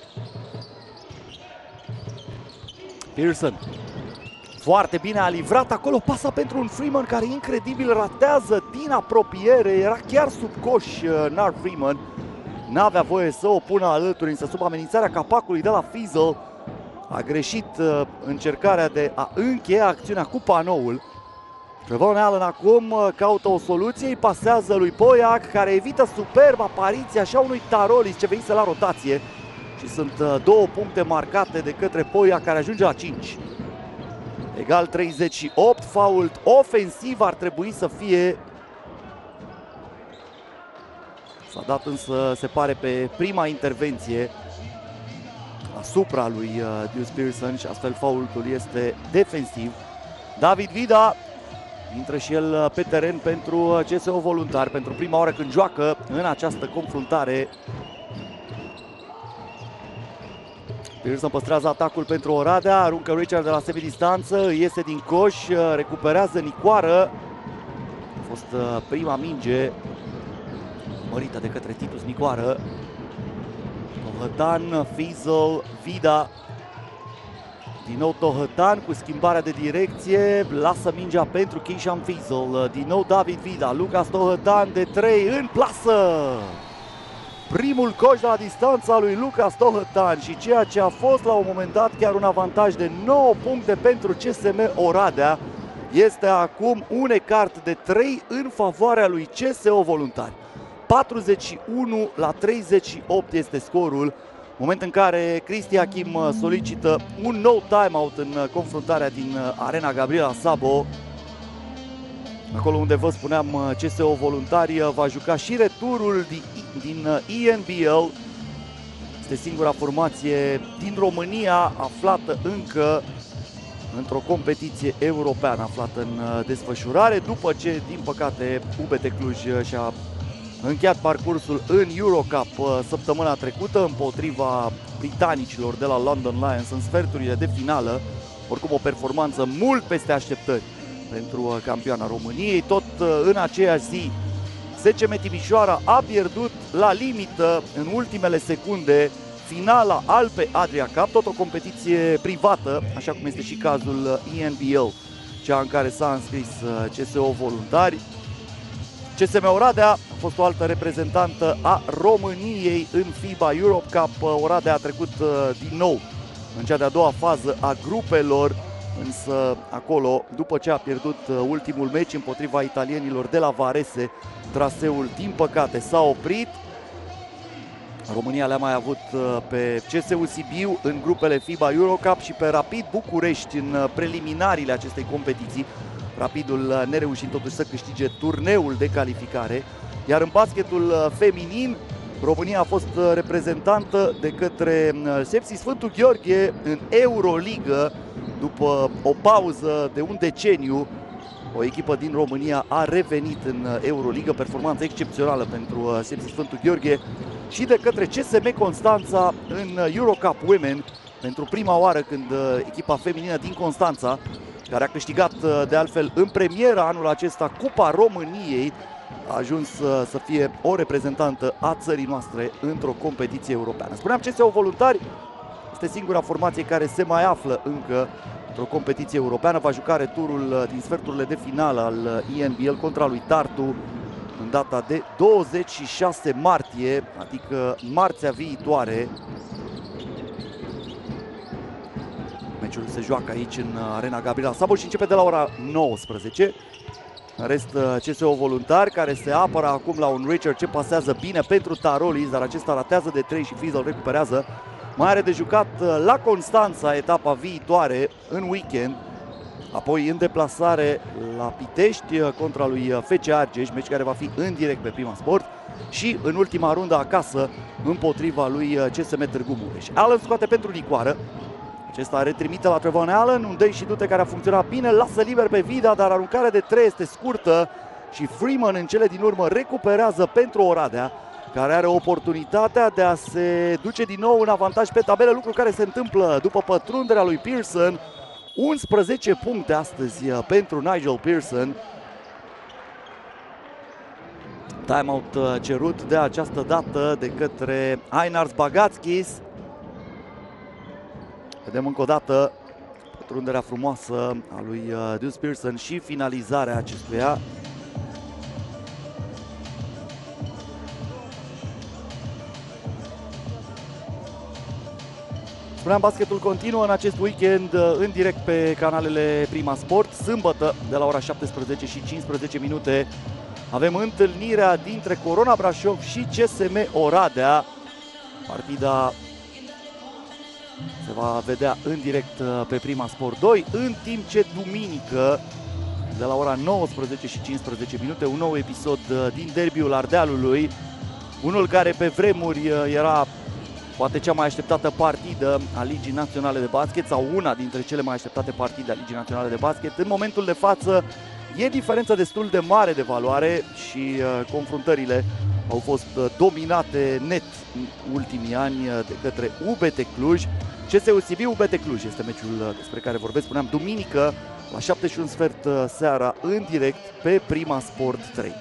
Pearson foarte bine a livrat acolo, pasa pentru un Freeman care incredibil ratează din apropiere, era chiar sub coș Nar Freeman. N-avea voie să o pună alături, însă sub amenințarea capacului de la Fizzle a greșit încercarea de a încheia acțiunea cu panoul. Trevon Allen acum caută o soluție, îi pasează lui Poiac, care evită superb apariția așa unui Tarolis ce venise la rotație. Și sunt două puncte marcate de către Poiac, care ajunge la cinci. Egal treizeci și opt, fault ofensiv ar trebui să fie. S-a dat însă, se pare, pe prima intervenție asupra lui Deuce Pearson și astfel faultul este defensiv. David Vida intră și el pe teren pentru C S O Voluntari, pentru prima oară când joacă în această confruntare. Pearson păstrează atacul pentru Oradea, aruncă Richard de la semidistanță, iese din coș, recuperează Nicoară. A fost prima minge mărită de către Titus Nicoară. Tohătan, Fizzle, Vida. Din nou Tohătan cu schimbarea de direcție, lasă mingea pentru Keisham Fizzle. Din nou David Vida, Lucas Tohătan de trei în plasă. Primul coș de la distanța lui Lucas Tohătan și ceea ce a fost la un moment dat chiar un avantaj de nouă puncte pentru C S M Oradea este acum un ecart de trei în favoarea lui C S O Voluntari. patruzeci și unu la treizeci și opt este scorul, moment în care Cristi Achim solicită un nou timeout în confruntarea din Arena Gabriela Sabo. Acolo unde vă spuneam, C S O Voluntari va juca și returul din E N B L. Este singura formație din România aflată încă într-o competiție europeană aflată în desfășurare, după ce, din păcate, U B T Cluj și-a încheiat parcursul în Eurocup săptămâna trecută împotriva britanicilor de la London Lions în sferturile de finală. Oricum o performanță mult peste așteptări pentru campioana României. Tot în aceeași zi, S C M Timișoara a pierdut la limită în ultimele secunde finala Alpe Adria Cup, tot o competiție privată, așa cum este și cazul E N B L, cea în care s-a înscris C S O Voluntari. C S M Oradea a fost o altă reprezentantă a României în FIBA Europe Cup. Oradea a trecut din nou în cea de-a doua fază a grupelor, însă acolo, după ce a pierdut ultimul meci împotriva italienilor de la Varese, traseul, din păcate, s-a oprit. România le-a mai avut pe C S U Sibiu în grupele FIBA Eurocup și pe Rapid București în preliminariile acestei competiții. Rapidul nereușind totuși să câștige turneul de calificare. Iar în basketul feminin, România a fost reprezentantă de către Sepsi Sfântul Gheorghe în Euroligă. După o pauză de un deceniu, o echipă din România a revenit în Euroligă, performanță excepțională pentru Sepsi Sfântul Gheorghe, și de către C S M Constanța în Eurocup Women, pentru prima oară când echipa feminină din Constanța, care a câștigat de altfel în premieră anul acesta Cupa României, a ajuns să fie o reprezentantă a țării noastre într-o competiție europeană. Spuneam, C S O Voluntari este singura formație care se mai află încă într-o competiție europeană. Va juca returul din sferturile de finală al E N B L contra lui Tartu în data de douăzeci și șase martie, adică marțea viitoare. Meciul se joacă aici în Arena Gabriela Sabo și începe de la ora nouăsprezece. În rest, C S O Voluntari, care se apără acum la un Richard ce pasează bine pentru Tarolis, dar acesta ratează de trei și Fizzle recuperează. Mai are de jucat la Constanța etapa viitoare în weekend, apoi în deplasare la Pitești contra lui F C Argeș, meci care va fi în direct pe Prima Sport, și în ultima rundă acasă împotriva lui C S M Târgu Mureș. Allen scoate pentru Nicoară. Acesta retrimite la Trevon Allen, un dai și dute care a funcționat bine, lasă liber pe Vida, dar aruncarea de trei este scurtă și Freeman în cele din urmă recuperează pentru Oradea, care are oportunitatea de a se duce din nou în avantaj pe tabelă, lucru care se întâmplă după pătrunderea lui Pearson. unsprezece puncte astăzi pentru Nigel Pearson. Timeout cerut de această dată de către Ainars Bagatskis. Vedem încă o dată pătrunderea frumoasă a lui Deuce Pearson și finalizarea acestuia. Spuneam, basketul continuă în acest weekend în direct pe canalele Prima Sport. Sâmbătă de la ora șaptesprezece și cincisprezece minute avem întâlnirea dintre Corona Brașov și C S M Oradea. Partida se va vedea în direct pe Prima Sport doi, în timp ce duminică de la ora nouăsprezece și cincisprezece minute un nou episod din derbiul Ardealului, unul care pe vremuri era poate cea mai așteptată partidă a Ligii Naționale de Basket sau una dintre cele mai așteptate partide a Ligii Naționale de Basket. În momentul de față e diferență destul de mare de valoare și uh, confruntările au fost uh, dominate net în ultimii ani uh, de către U B T Cluj. C S U Sibiu, U B T Cluj este meciul uh, despre care vorbesc, spuneam, duminică la șapte și un sfert uh, seara în direct pe Prima Sport trei.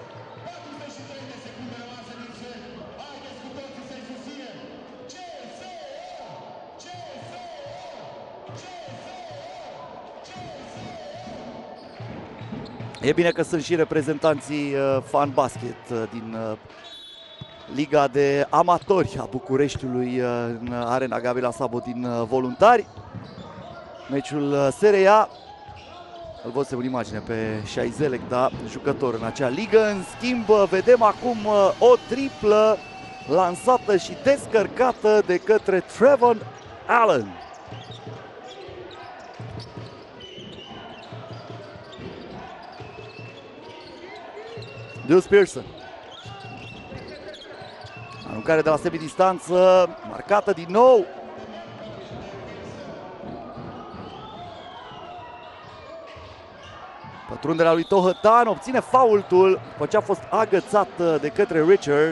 E bine că sunt și reprezentanții uh, fan basket uh, din uh, Liga de Amatori a Bucureștiului uh, în Arena Gabriela Sabo din uh, Voluntari. Meciul uh, Serie A, îl văd în imagine pe Shai Zelek, da, jucător în acea ligă. În schimb, uh, vedem acum uh, o triplă lansată și descărcată de către Trevon Allen. Deuce Pearson. Aruncare de la semidistanță, marcată din nou. Pătrunderea lui Tohătan, obține faultul după ce a fost agățat de către Richard.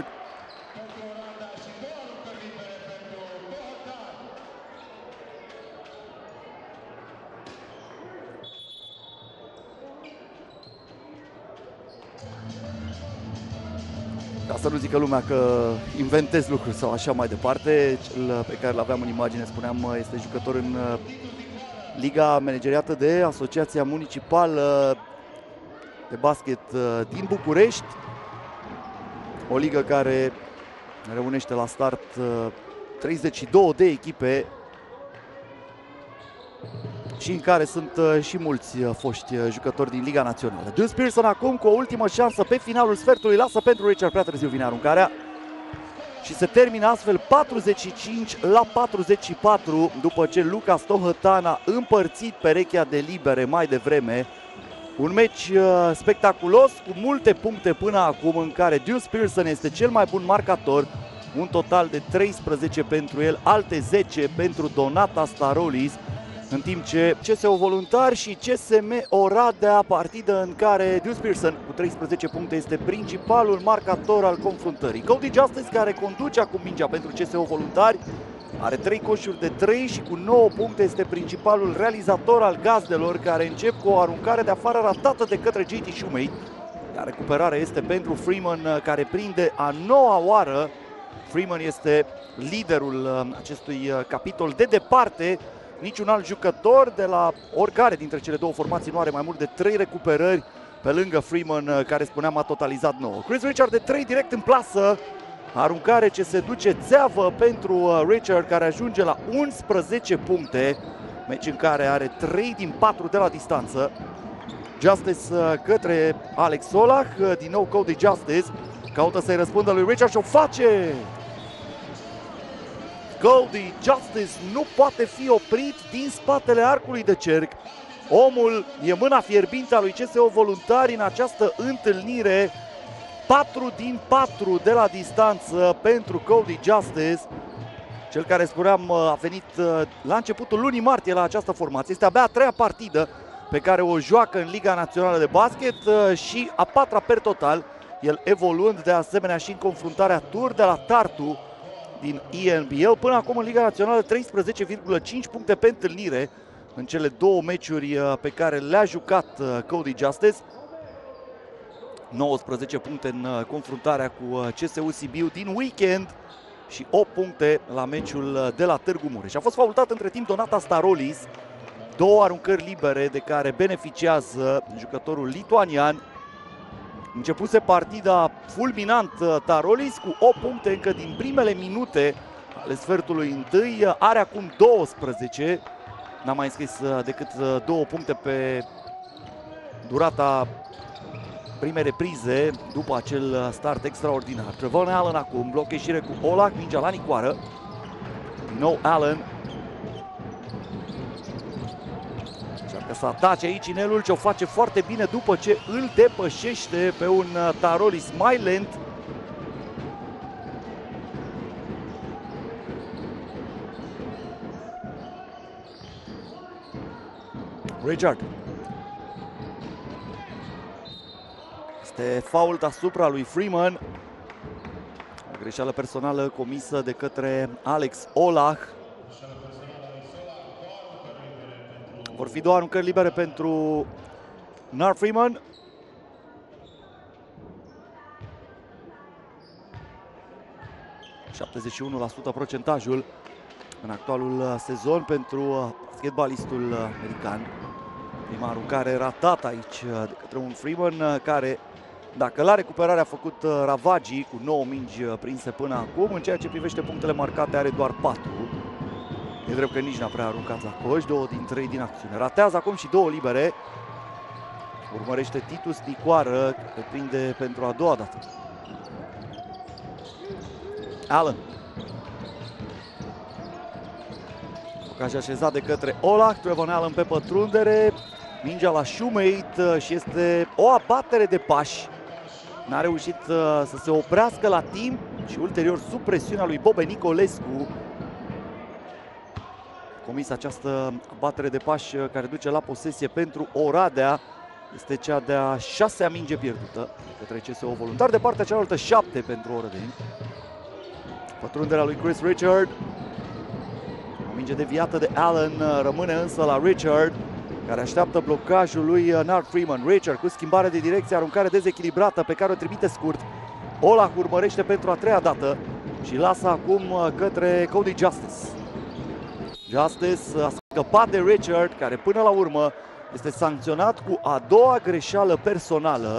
Ca să nu zică lumea că inventez lucruri sau așa mai departe, cel pe care îl aveam în imagine, spuneam, este jucător în Liga manageriată de Asociația Municipală de Basket din București. O ligă care reunește la start treizeci și două de echipe și în care sunt și mulți foști jucători din Liga Națională. Deuce Pearson acum cu o ultimă șansă pe finalul sfertului, lasă pentru Richard, prea târziu vine aruncarea și se termină astfel patruzeci și cinci la patruzeci și patru după ce Lucas Tohătan a împărțit perechea de libere mai devreme. Un meci uh, spectaculos cu multe puncte până acum, în care Deuce Pearson este cel mai bun marcator, un total de treisprezece pentru el, alte zece pentru Donata Starolis, în timp ce C S U Voluntari și C S M Oradea, partidă în care Deuce Pearson cu treisprezece puncte este principalul marcator al confruntării. Cody Justice, care conduce acum mingea pentru C S U Voluntari, are trei coșuri de trei și cu nouă puncte este principalul realizator al gazdelor, care încep cu o aruncare de afară ratată de către J T Shumate. Iar recuperarea este pentru Freeman, care prinde a noua oară. Freeman este liderul acestui capitol de departe. Niciun alt jucător de la oricare dintre cele două formații nu are mai mult de trei recuperări, pe lângă Freeman, care, spuneam, a totalizat nouă. Chris Richard de trei direct în plasă, aruncare ce se duce țeavă pentru Richard, care ajunge la unsprezece puncte, meci în care are trei din patru de la distanță. Justice către Alex Solah, din nou Cody Justice, caută să-i răspundă lui Richard și o face! Cody Justice nu poate fi oprit din spatele arcului de cerc. Omul e mâna fierbinte a lui C S U Voluntari în această întâlnire. patru din patru de la distanță pentru Cody Justice, cel care, spuneam, a venit la începutul lunii martie la această formație. Este abia a treia partidă pe care o joacă în Liga Națională de Basket și a patra per total, el evoluând de asemenea și în confruntarea tur de la Tartu din E N B L. Până acum în Liga Națională treisprezece virgulă cinci puncte pe întâlnire în cele două meciuri pe care le-a jucat Cody Justice. nouăsprezece puncte în confruntarea cu C S U Sibiu din weekend și opt puncte la meciul de la Târgu Mureș. A fost faultat între timp Donatas Starolis, două aruncări libere de care beneficiază jucătorul lituanian. Începuse partida fulminant Starolis cu opt puncte încă din primele minute ale sfertului întâi, are acum douăsprezece, n-a mai înscris decât două puncte pe durata primei reprize după acel start extraordinar. Trevon Allen acum, bloc ieșire cu Olac, mingea la Nicoară. Din nou Allen. Încearcă să atace aici inelul, ce o face foarte bine după ce îl depășește pe un Starolis mai lent. Richard. Este fault asupra lui Freeman. O greșeală personală comisă de către Alex Olah. Vor fi două aruncări libere pentru Nar Freeman. șaptezeci și unu la sută procentajul în actualul sezon pentru basketbalistul american. Prima aruncare ratată aici de către un Freeman care, dacă la recuperare a făcut ravagii cu nouă mingi prinse până acum, în ceea ce privește punctele marcate are doar patru. E drept că nici n-a prea aruncat la coș, două din trei din acțiune. Ratează acum și două libere. Urmărește Titus Nicoară, care prinde pentru a doua dată. Allen. Ocazia așezat de către Olah, Trevon Allen pe pătrundere. Mingea la Shoemate și este o abatere de pași. N-a reușit să se oprească la timp și ulterior sub presiunea lui Bobe Nicolescu comis această abatere de pași care duce la posesie pentru Oradea. Este cea de-a șasea minge pierdută către C S O Voluntar. De partea cealaltă șapte pentru Orădeni. Pătrunderea lui Chris Richard. O minge deviată de Allen, rămâne însă la Richard, care așteaptă blocajul lui Nar Freeman. Richard cu schimbare de direcție, aruncare dezechilibrată pe care o trimite scurt. Olah urmărește pentru a treia dată și lasă acum către Cody Justice. Justice a scăpat de Richard, care până la urmă este sancționat cu a doua greșeală personală.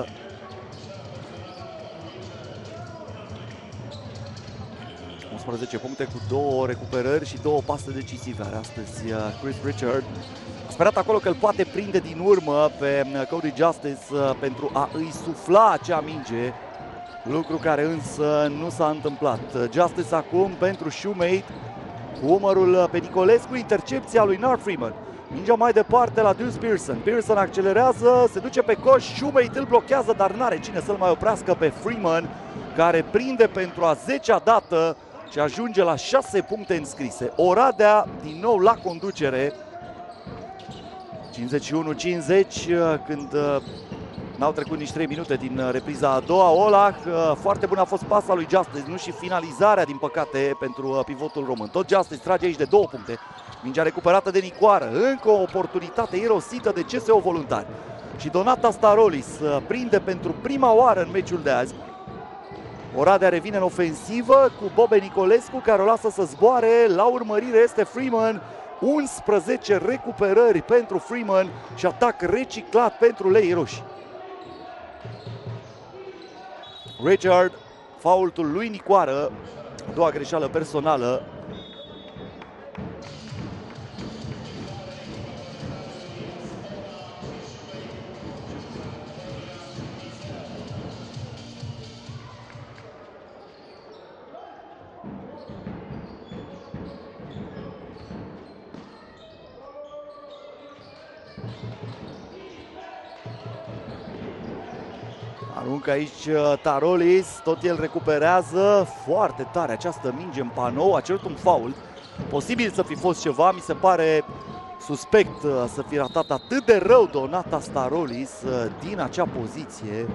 unsprezece puncte cu două recuperări și două pase decisive are astăzi Chris Richard. A sperat acolo că îl poate prinde din urmă pe Cody Justice pentru a îi sufla acea minge, lucru care însă nu s-a întâmplat. Justice acum pentru Shoemate, cu umărul pe Nicolescu, intercepția lui Nar Freeman. Mingea mai departe la Deuce Pearson. Pearson accelerează, se duce pe coș, Shoemate îl blochează, dar n-are cine să-l mai oprească pe Freeman, care prinde pentru a zecea dată și ajunge la șase puncte înscrise. Oradea din nou la conducere. cincizeci și unu cincizeci când n-au trecut nici trei minute din repriza a doua. Olah, foarte bun a fost pasa lui Justice, nu și finalizarea din păcate pentru pivotul român. Tot Justice trage aici de două puncte. Mingea recuperată de Nicoară, încă o oportunitate irosită de C S O Voluntari. Și Donatas Starolis prinde pentru prima oară în meciul de azi. Oradea revine în ofensivă cu Bobe Nicolescu, care o lasă să zboare. La urmărire este Freeman. unsprezece recuperări pentru Freeman și atac reciclat pentru Lei Roșii. Richard, faultul lui Nicoară, a doua greșeală personală. Aruncă aici Starolis, tot el recuperează foarte tare această minge în panou, a cerut un fault. Posibil să fi fost ceva, mi se pare suspect să fi ratat atât de rău Donatas Starolis din acea poziție.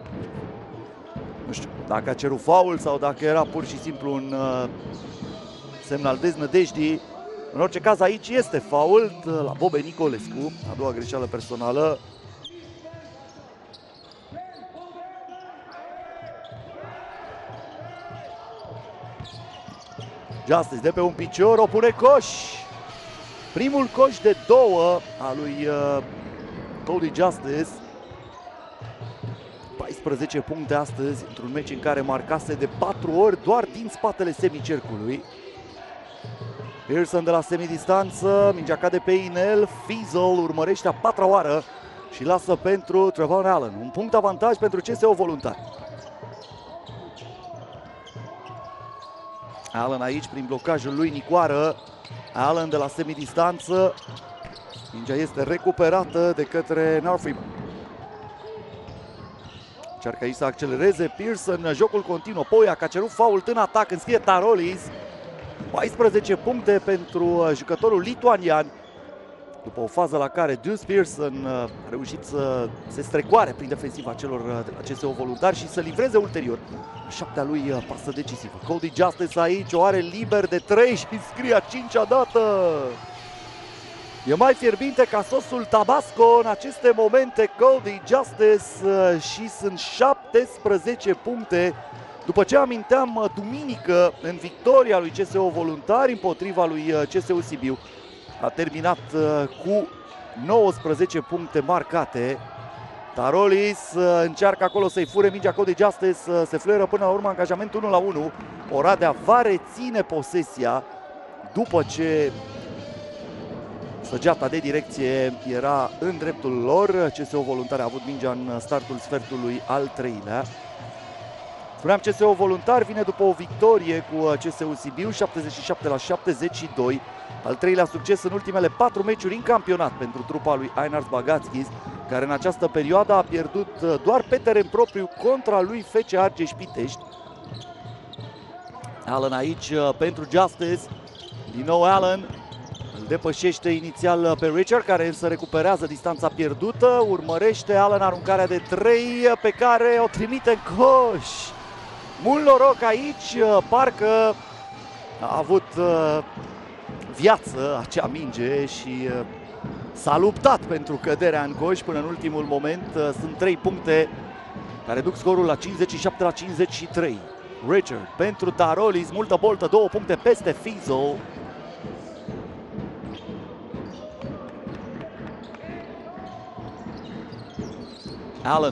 Nu știu dacă a cerut fault sau dacă era pur și simplu un semn al deznădejdii. În orice caz aici este fault la Bobe Nicolescu, a doua greșeală personală. Justice de pe un picior, o pune coș. Primul coș de două a lui uh, Cody Justice. paisprezece puncte astăzi, într-un meci în care marcase de patru ori doar din spatele semicercului. Pearson de la semidistanță, mingea cade pe inel, Feazell urmărește a patra oară și lasă pentru Trevon Allen. Un punct avantaj pentru C S O Voluntari. Allen aici prin blocajul lui Nicoară. Allen de la semidistanță. Mingea este recuperată de către Narfi. Încearcă aici să accelereze Pearson, jocul continuă. Poiac a cerut fault în atac, înscrie Tarolis. paisprezece puncte pentru jucătorul lituanian. După o fază la care Deuce Pearson a reușit să se strecoare prin defensiva celor de la C S O Voluntari și să livreze ulterior șaptea lui pasă decisivă. Cody Justice aici o are liber de trei și scrie a cincea dată. E mai fierbinte ca sosul Tabasco în aceste momente Cody Justice și sunt șaptesprezece puncte. După ce aminteam duminică în victoria lui C S O Voluntari împotriva lui C S U Sibiu, a terminat cu nouăsprezece puncte marcate. Tarolis încearcă acolo să-i fure mingea Cody Justice, se fluieră până la urmă angajament unu la unu. Oradea va reține posesia după ce săgeata de direcție era în dreptul lor. C S O Voluntari a avut mingea în startul sfertului al treilea. Spuneam, C S O Voluntari vine după o victorie cu C S U Sibiu, șaptezeci și șapte la șaptezeci și doi. Al treilea succes în ultimele patru meciuri în campionat pentru trupa lui Einars Bagatskis, care în această perioadă a pierdut doar pe teren propriu contra lui F C Argeș Pitești. Allen aici pentru Justice. Din nou Allen îl depășește inițial pe Richard, care însă recuperează distanța pierdută. Urmărește Allen aruncarea de trei pe care o trimite în coș. Mult noroc aici, parcă a avut viață acea minge și s-a luptat pentru căderea în coș până în ultimul moment. Sunt trei puncte care duc scorul la cincizeci și șapte la cincizeci și trei. Richard pentru Tarolis, multă boltă, două puncte peste Feazell. Allen.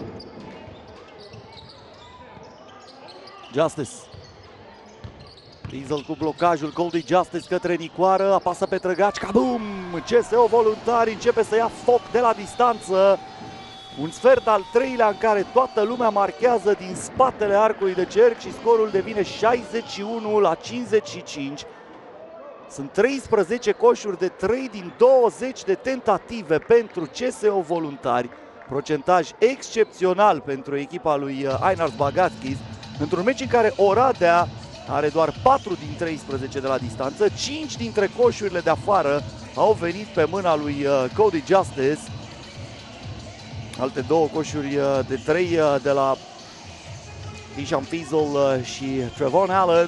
Justice. Feazell cu blocajul, Cody Justice către Nicoară, apasă pe trăgaci, cabum! C S O Voluntari începe să ia foc de la distanță. Un sfert al treilea în care toată lumea marchează din spatele arcului de cerc și scorul devine șaizeci și unu la cincizeci și cinci. Sunt treisprezece coșuri de trei din douăzeci de tentative pentru C S O Voluntari. Procentaj excepțional pentru echipa lui Einars Bagatskis, într-un meci în care Oradea are doar patru din treisprezece de la distanță, cinci dintre coșurile de afară au venit pe mâna lui Cody Justice. Alte două coșuri de trei de la Disham Feazell și Trevon Allen.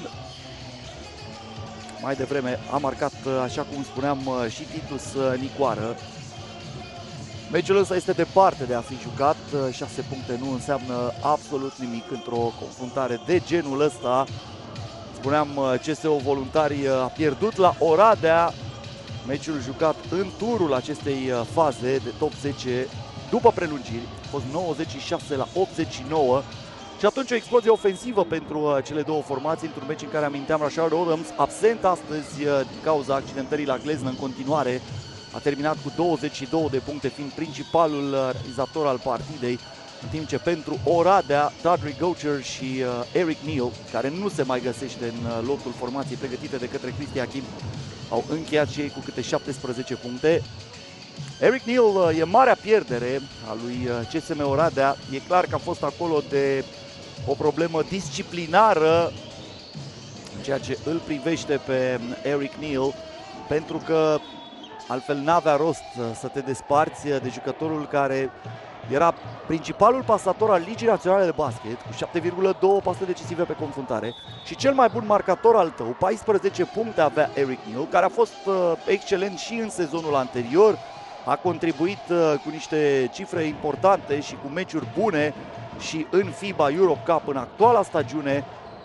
Mai devreme a marcat, așa cum spuneam, și Titus Nicoară. Meciul ăsta este departe de a fi jucat, șase puncte nu înseamnă absolut nimic într-o confruntare de genul ăsta. Spuneam, C S O Voluntari a pierdut la Oradea, meciul jucat în turul acestei faze de top zece după prelungiri. A fost nouăzeci și șase la optzeci și nouă și atunci o explozie ofensivă pentru cele două formații într-un meci în care aminteam Rashard Adams, absent astăzi din cauza accidentării la glezno în continuare. A terminat cu douăzeci și două de puncte, fiind principalul realizator al partidei, în timp ce pentru Oradea, Tadri Gocher și uh, Eric Neal, care nu se mai găsește în uh, lotul formației pregătite de către Cristi Achim, au încheiat și ei cu câte șaptesprezece puncte. Eric Neal uh, e marea pierdere a lui uh, C S M Oradea. E clar că a fost acolo de o problemă disciplinară în ceea ce îl privește pe Eric Neal, pentru că altfel n-avea rost să te desparți de jucătorul care era principalul pasator al Ligii Naționale de Basket, cu șapte virgulă doi pase decisive pe confruntare și cel mai bun marcator al tău. paisprezece puncte avea Eric Neal, care a fost uh, excelent și în sezonul anterior. A contribuit uh, cu niște cifre importante și cu meciuri bune și în FIBA Europe Cup în actuala stagiune.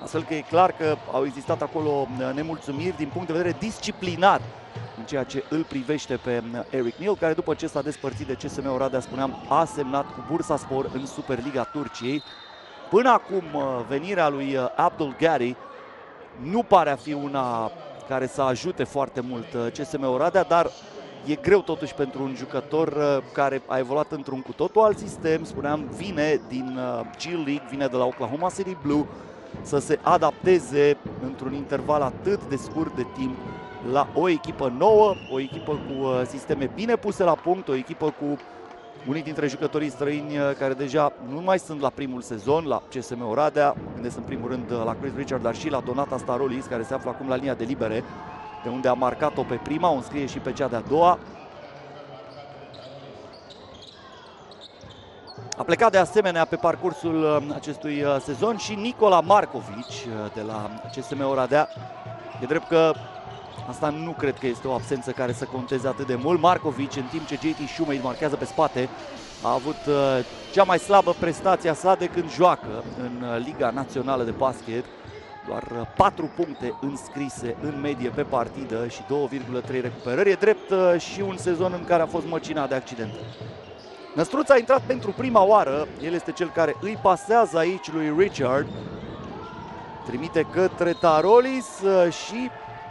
Astfel că e clar că au existat acolo nemulțumiri din punct de vedere disciplinar în ceea ce îl privește pe Eric Neal, care după ce s-a despărțit de C S M Oradea, spuneam, a semnat cu Bursaspor în Superliga Turciei. Până acum, venirea lui Abdul Gari nu pare a fi una care să ajute foarte mult C S M Oradea, dar e greu totuși pentru un jucător care a evoluat într-un cu totul alt sistem, spuneam, vine din G League, vine de la Oklahoma City Blue, să se adapteze într-un interval atât de scurt de timp la o echipă nouă, o echipă cu sisteme bine puse la punct, o echipă cu unii dintre jucătorii străini care deja nu mai sunt la primul sezon la C S M Oradea, gândesc în primul rând la Chris Richard, dar și la Donata Starolis, care se află acum la linia de libere, de unde a marcat-o pe prima, o înscrie și pe cea de-a doua. A plecat de asemenea pe parcursul acestui sezon și Nicola Marcovici de la C S M Oradea. E drept că asta nu cred că este o absență care să conteze atât de mult. Marcovici, în timp ce J T Shumate marchează pe spate, a avut cea mai slabă prestație a sa de când joacă în Liga Națională de Basket. Doar patru puncte înscrise în medie pe partidă și două virgulă trei recuperări. E drept și un sezon în care a fost măcinat de accidente. Năstruț a intrat pentru prima oară, el este cel care îi pasează aici lui Richard. Trimite către Tarolis și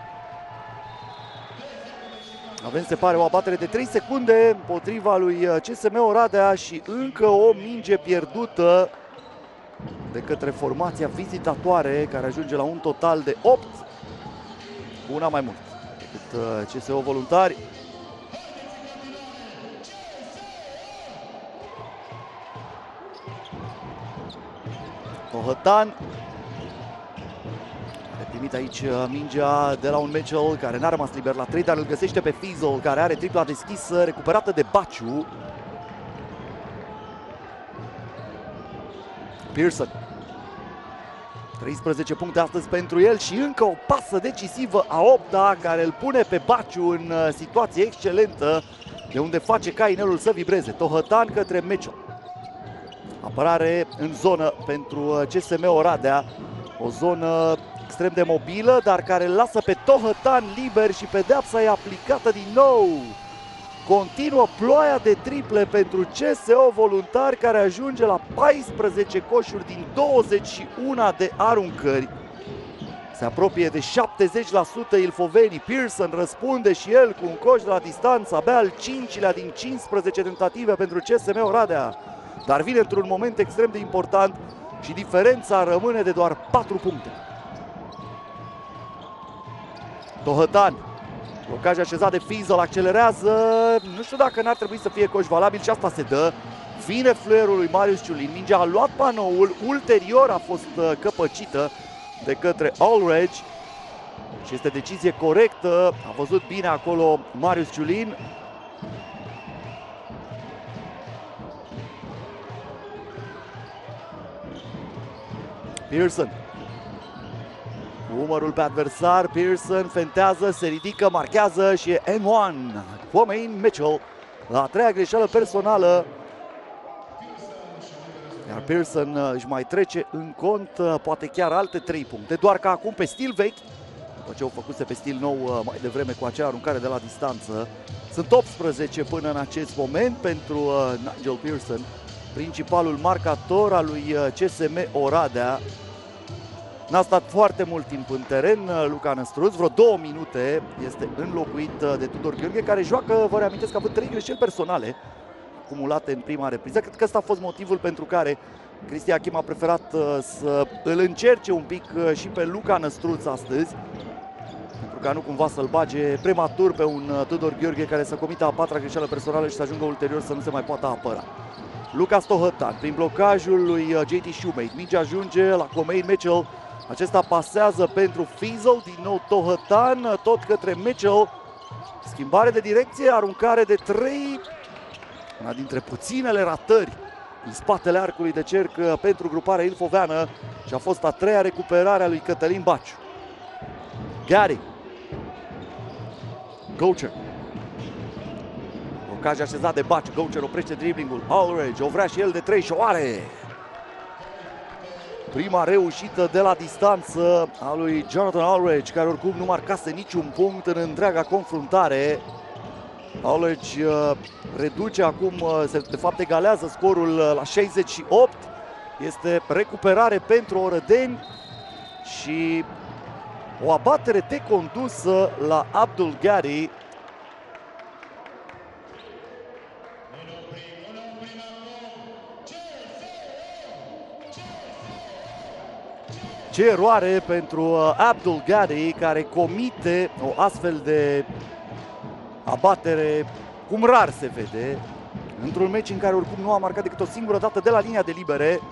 avem, se pare, o abatere de trei secunde împotriva lui C S M Oradea și încă o minge pierdută de către formația vizitatoare, care ajunge la un total de opt, cu una mai mult decât C S O Voluntari. Tohătan are primit aici mingea de la un Mitchell care n-a rămas liber la trei, dar îl găsește pe Fizzle, care are tripla deschisă, recuperată de Baciu. Pearson, treisprezece puncte astăzi pentru el și încă o pasă decisivă a opta, care îl pune pe Baciu în situație excelentă, de unde face ca inelul să vibreze. Tohătan către Mitchell. Apărare în zonă pentru C S M Oradea, o zonă extrem de mobilă, dar care lasă pe Tohătan liber și pedeapsa e aplicată din nou. Continuă ploaia de triple pentru C S O Voluntari, care ajunge la paisprezece coșuri din douăzeci și unu de aruncări. Se apropie de șaptezeci la sută ilfovenii. Pearson răspunde și el cu un coș de la distanță, abia al cincilea din cincisprezece tentative pentru C S M Oradea. Dar vine într-un moment extrem de important și diferența rămâne de doar patru puncte. Tohătan, blocaj așezat de Fizzle, accelerează, nu știu dacă n-ar trebui să fie coș valabil și asta se dă. Vine fluierul lui Marius Ciulin, mingea a luat panoul, ulterior a fost căpăcită de către Ulrich și este decizie corectă, a văzut bine acolo Marius Ciulin. Pearson, cu umărul pe adversar, Pearson fentează, se ridică, marchează și e N unu. Kwame Mitchell la a treia greșeală personală. Iar Pearson își mai trece în cont poate chiar alte trei puncte, doar că acum pe stil vechi, după ce au făcuse pe stil nou mai devreme cu acea aruncare de la distanță. Sunt optsprezece până în acest moment pentru Nigel Pearson, principalul marcator al lui C S M Oradea. N-a stat foarte mult timp în teren Luca Năstruț, vreo două minute, este înlocuit de Tudor Gheorghe, care joacă, vă reamintesc, având trei greșeli personale acumulate în prima repriză. Cred că ăsta a fost motivul pentru care Cristi Achim a preferat să îl încerce un pic și pe Luca Năstruț astăzi, pentru ca nu cumva să-l bage prematur pe un Tudor Gheorghe care să comită a patra greșeală personală și să ajungă ulterior să nu se mai poată apăra. Lucas Tohătan, prin blocajul lui J T Shumate, mingea ajunge la Kwame Mitchell. Acesta pasează pentru Fizzle, din nou Tohătan, tot către Mitchell. Schimbare de direcție, aruncare de trei. Una dintre puținele ratări în spatele arcului de cerc pentru gruparea ilfoveană și a fost a treia recuperare a lui Cătălin Baciu. Gary. Goucher. Blocaj așezat de Baciu, Goucher oprește driblingul. Ulrich o vrea și el de trei și o are. Prima reușită de la distanță a lui Jonathan Aldridge, care oricum nu marcase niciun punct în întreaga confruntare. Aldridge uh, reduce acum, uh, se, de fapt egalează scorul uh, la șaizeci și opt. Este recuperare pentru orădeni și o abatere de condusă la Abdul Gari. Ce eroare pentru Abdul Gari, care comite o astfel de abatere cum rar se vede într-un meci în care oricum nu a marcat decât o singură dată de la linia de libere.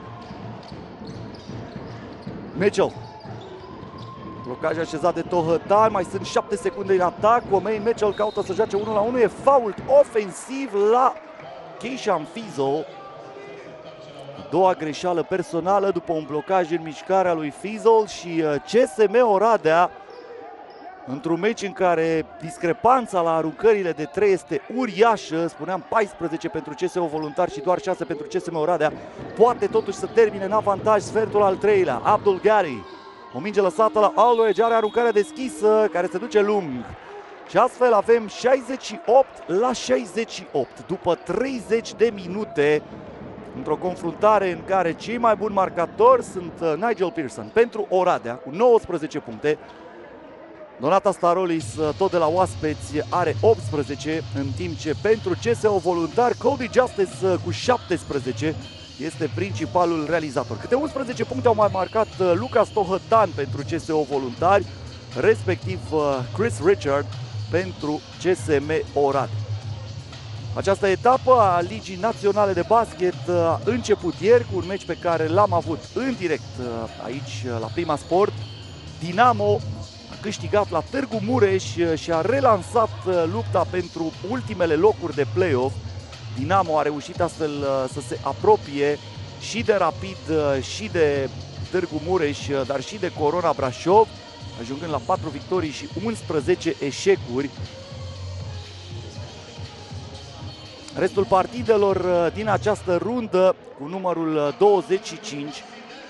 Mitchell. Blocaj așezat de Tohătan, mai sunt șapte secunde în atac. Romain Mitchell caută să joace unu la unu, e fault ofensiv la Keishan Feazell. A doua greșeală personală după un blocaj în mișcarea lui Feazell și C S M Oradea, într-un meci în care discrepanța la aruncările de trei este uriașă, spuneam paisprezece pentru C S O Voluntari și doar șase pentru C S M Oradea, poate totuși să termine în avantaj sfertul al treilea. Abdul Gari, o minge lăsată la Aldridge, are aruncarea deschisă care se duce lung. Și astfel avem șaizeci și opt la șaizeci și opt după treizeci de minute, într-o confruntare în care cei mai buni marcatori sunt Nigel Pearson pentru Oradea cu nouăsprezece puncte. Donata Starolis, tot de la oaspeți, are optsprezece, în timp ce pentru C S O Voluntari Cody Justice cu șaptesprezece este principalul realizator. Câte unsprezece puncte au mai marcat Lucas Tohătan pentru C S O Voluntari, respectiv Chris Richard pentru C S M Oradea. Această etapă a Ligii Naționale de Basket a început ieri cu un meci pe care l-am avut în direct aici la Prima Sport. Dinamo a câștigat la Târgu Mureș și a relansat lupta pentru ultimele locuri de play-off. Dinamo a reușit astfel să se apropie și de Rapid și de Târgu Mureș, dar și de Corona Brașov, ajungând la patru victorii și unsprezece eșecuri. Restul partidelor din această rundă, cu numărul douăzeci și cinci,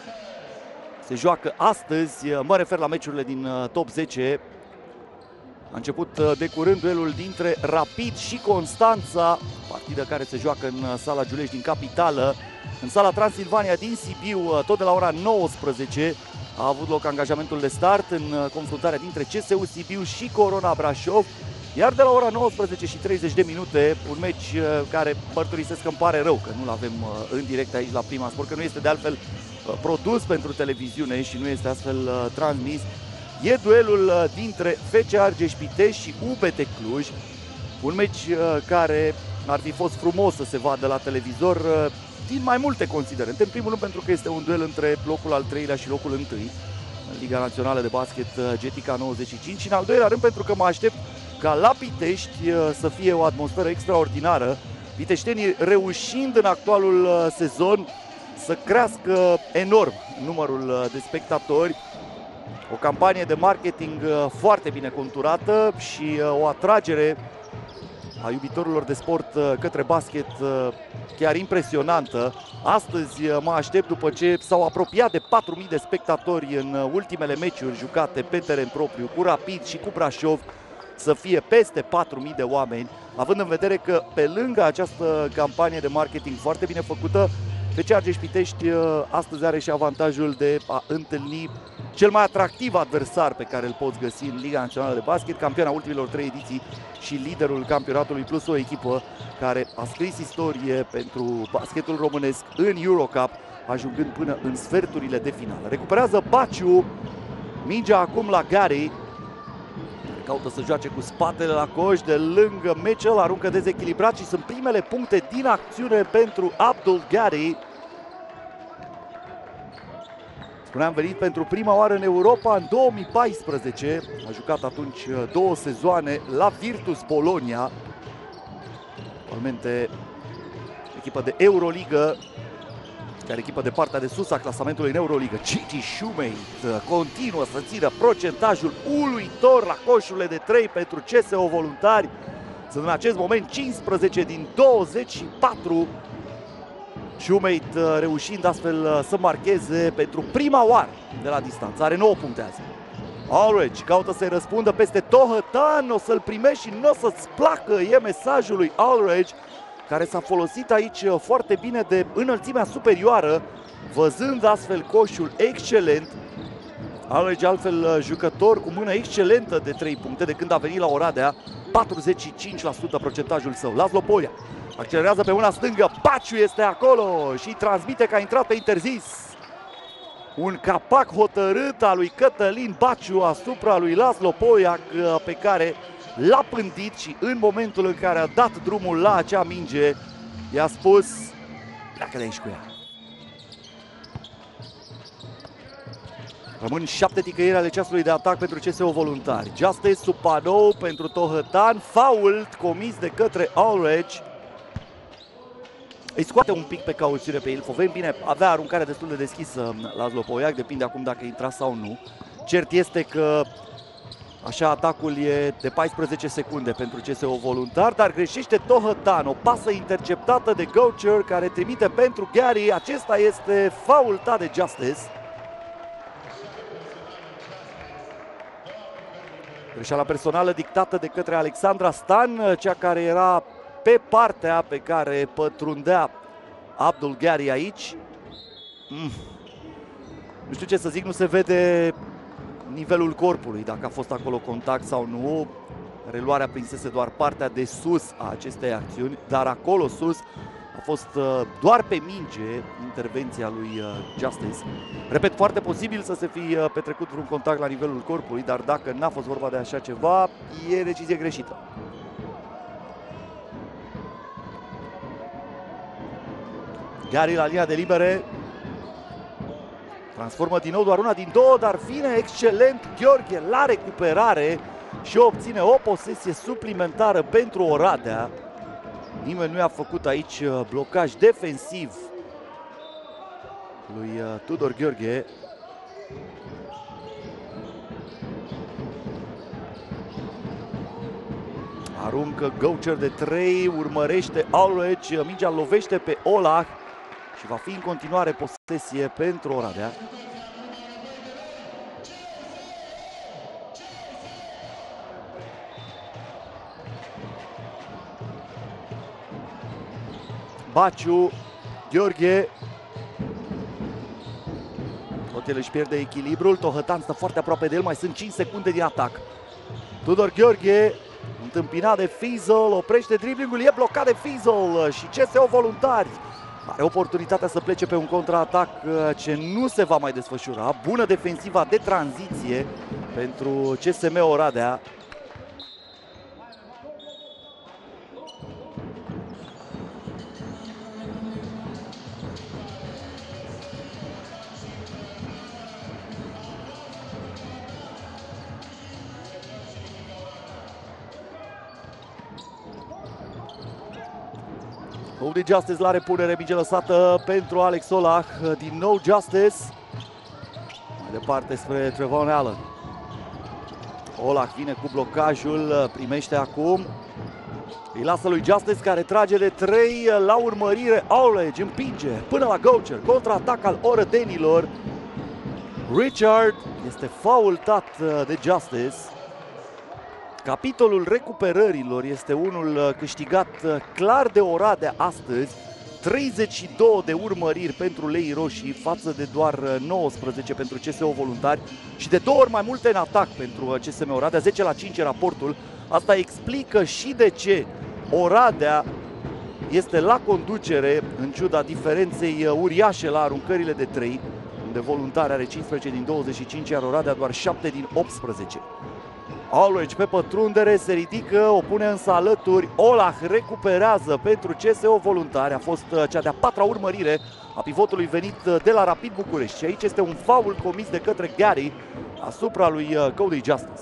se joacă astăzi. Mă refer la meciurile din top zece. A început de curând duelul dintre Rapid și Constanța, partidă care se joacă în sala Giulești din capitală. În sala Transilvania din Sibiu, tot de la ora nouăsprezece, a avut loc angajamentul de start în confruntarea dintre C S U Sibiu și Corona Brașov. Iar de la ora nouăsprezece și treizeci de minute, un meci care mărturisesc că îmi pare rău că nu-l avem în direct aici la Prima Sport, că nu este de altfel produs pentru televiziune și nu este astfel transmis. E duelul dintre F C Argeș Pitești și U B T Cluj, un meci care ar fi fost frumos să se vadă la televizor din mai multe considerente. În primul rând pentru că este un duel între locul al treilea și locul întâi în Liga Națională de Basket Getica nouăzeci și cinci și în al doilea rând pentru că mă aștept ca la Pitești să fie o atmosferă extraordinară, piteștenii reușind în actualul sezon să crească enorm numărul de spectatori, o campanie de marketing foarte bine conturată și o atragere a iubitorilor de sport către basket chiar impresionantă. Astăzi mă aștept, după ce s-au apropiat de patru mii de spectatori în ultimele meciuri jucate pe teren propriu cu Rapid și cu Brașov, să fie peste patru mii de oameni, având în vedere că pe lângă această campanie de marketing foarte bine făcută, F C Argeș Pitești astăzi are și avantajul de a întâlni cel mai atractiv adversar pe care îl poți găsi în Liga Națională de Basket, campioana ultimilor trei ediții și liderul campionatului, plus o echipă care a scris istorie pentru basketul românesc în Eurocup, ajungând până în sferturile de finală. Recuperează Baciu, mingea acum la Gari, caută să joace cu spatele la coș, de lângă Mitchell, aruncă dezechilibrat și sunt primele puncte din acțiune pentru Abdul Gari. Spuneam, venit pentru prima oară în Europa în două mii paisprezece, a jucat atunci două sezoane la Virtus Bologna, actualmente echipă de Euroligă, chiar echipă de partea de sus a clasamentului în Euroligă. Gigi Shumate continuă să țină procentajul uluitor la coșurile de trei pentru C S O Voluntari. Sunt în acest moment cincisprezece din douăzeci și patru. Shoemate reușind astfel să marcheze pentru prima oară de la distanță. Are nouă puncte azi. Aldridge caută să-i răspundă peste Tohătan, o să-l primești și nu o să-ți placă, e mesajul lui Aldridge, care s-a folosit aici foarte bine de înălțimea superioară, văzând astfel coșul excelent. Aldridge altfel jucător cu mână excelentă de trei puncte de când a venit la Oradea, patruzeci și cinci la sută procentajul său. Laszlo Polea accelerează pe mâna stângă, Baciu este acolo și transmite că a intrat pe interzis. Un capac hotărât al lui Cătălin Baciu asupra lui Laszlo Polea, pe care l-a pândit și în momentul în care a dat drumul la acea minge, i-a spus: pleacă de aici cu ea. Rămân șapte ticăieri ale ceasului de atac pentru C S O Voluntari. Justice sub panou pentru Tohătan, fault comis de către Aldridge. Îi scoate un pic pe cauțiune pe Ilfoveni. Bine, avea aruncarea destul de deschisă Laszlo Polea, depinde acum dacă intra sau nu. Cert este că așa atacul e de paisprezece secunde pentru C S O Voluntar, dar greșește Tohătan. O pasă interceptată de Goucher care trimite pentru Gary. Acesta este faultat de Justice. Greșeala personală dictată de către Alexandra Stan, cea care era pe partea pe care pătrundea Abdul Gary aici. Mm. Nu știu ce să zic, nu se vede nivelul corpului, dacă a fost acolo contact sau nu. Reluarea prinsese doar partea de sus a acestei acțiuni, dar acolo sus a fost doar pe minge intervenția lui Justice. Repet, foarte posibil să se fi petrecut vreun contact la nivelul corpului, dar dacă n-a fost vorba de așa ceva, e decizie greșită. Gary la linia de libere. Transformă din nou doar una din două, dar vine excelent Gheorghe la recuperare și obține o posesie suplimentară pentru Oradea. Nimeni nu i-a făcut aici blocaj defensiv lui Tudor Gheorghe. Aruncă Goucher de trei, urmărește Aldridge, mingea lovește pe Olah și va fi în continuare posesie pentru Oradea. Baciu, Gheorghe. Tot el își pierde echilibrul. Tohătan stă foarte aproape de el. Mai sunt cinci secunde din atac. Tudor Gheorghe, întâmpinat de Fiesel, oprește driblingul. E blocat de Fiesel și C S O Voluntari are oportunitatea să plece pe un contraatac ce nu se va mai desfășura. Bună defensiva de tranziție pentru C S M Oradea. Cody Justice la repunere, minge lăsată pentru Alex Olah. Din nou Justice. Mai departe spre Trevon Allen. Olah vine cu blocajul, primește acum. Îi lasă lui Justice care trage de trei la urmărire. Aldridge împinge până la Goucher. Contraatac al orădenilor. Richard este faultat de Justice. Capitolul recuperărilor este unul câștigat clar de Oradea astăzi. treizeci și două de urmăriri pentru Leii Roșii față de doar nouăsprezece pentru C S O Voluntari și de două ori mai multe în atac pentru C S M Oradea, zece la cinci raportul. Asta explică și de ce Oradea este la conducere în ciuda diferenței uriașe la aruncările de trei, unde Voluntari are cincisprezece din douăzeci și cinci, iar Oradea doar șapte din optsprezece. Aldridge pe pătrundere, se ridică, o pune însă alături. Olah recuperează pentru C S O Voluntari. A fost cea de-a patra urmărire a pivotului venit de la Rapid București. Și aici este un foul comis de către Gary asupra lui Cody Justice.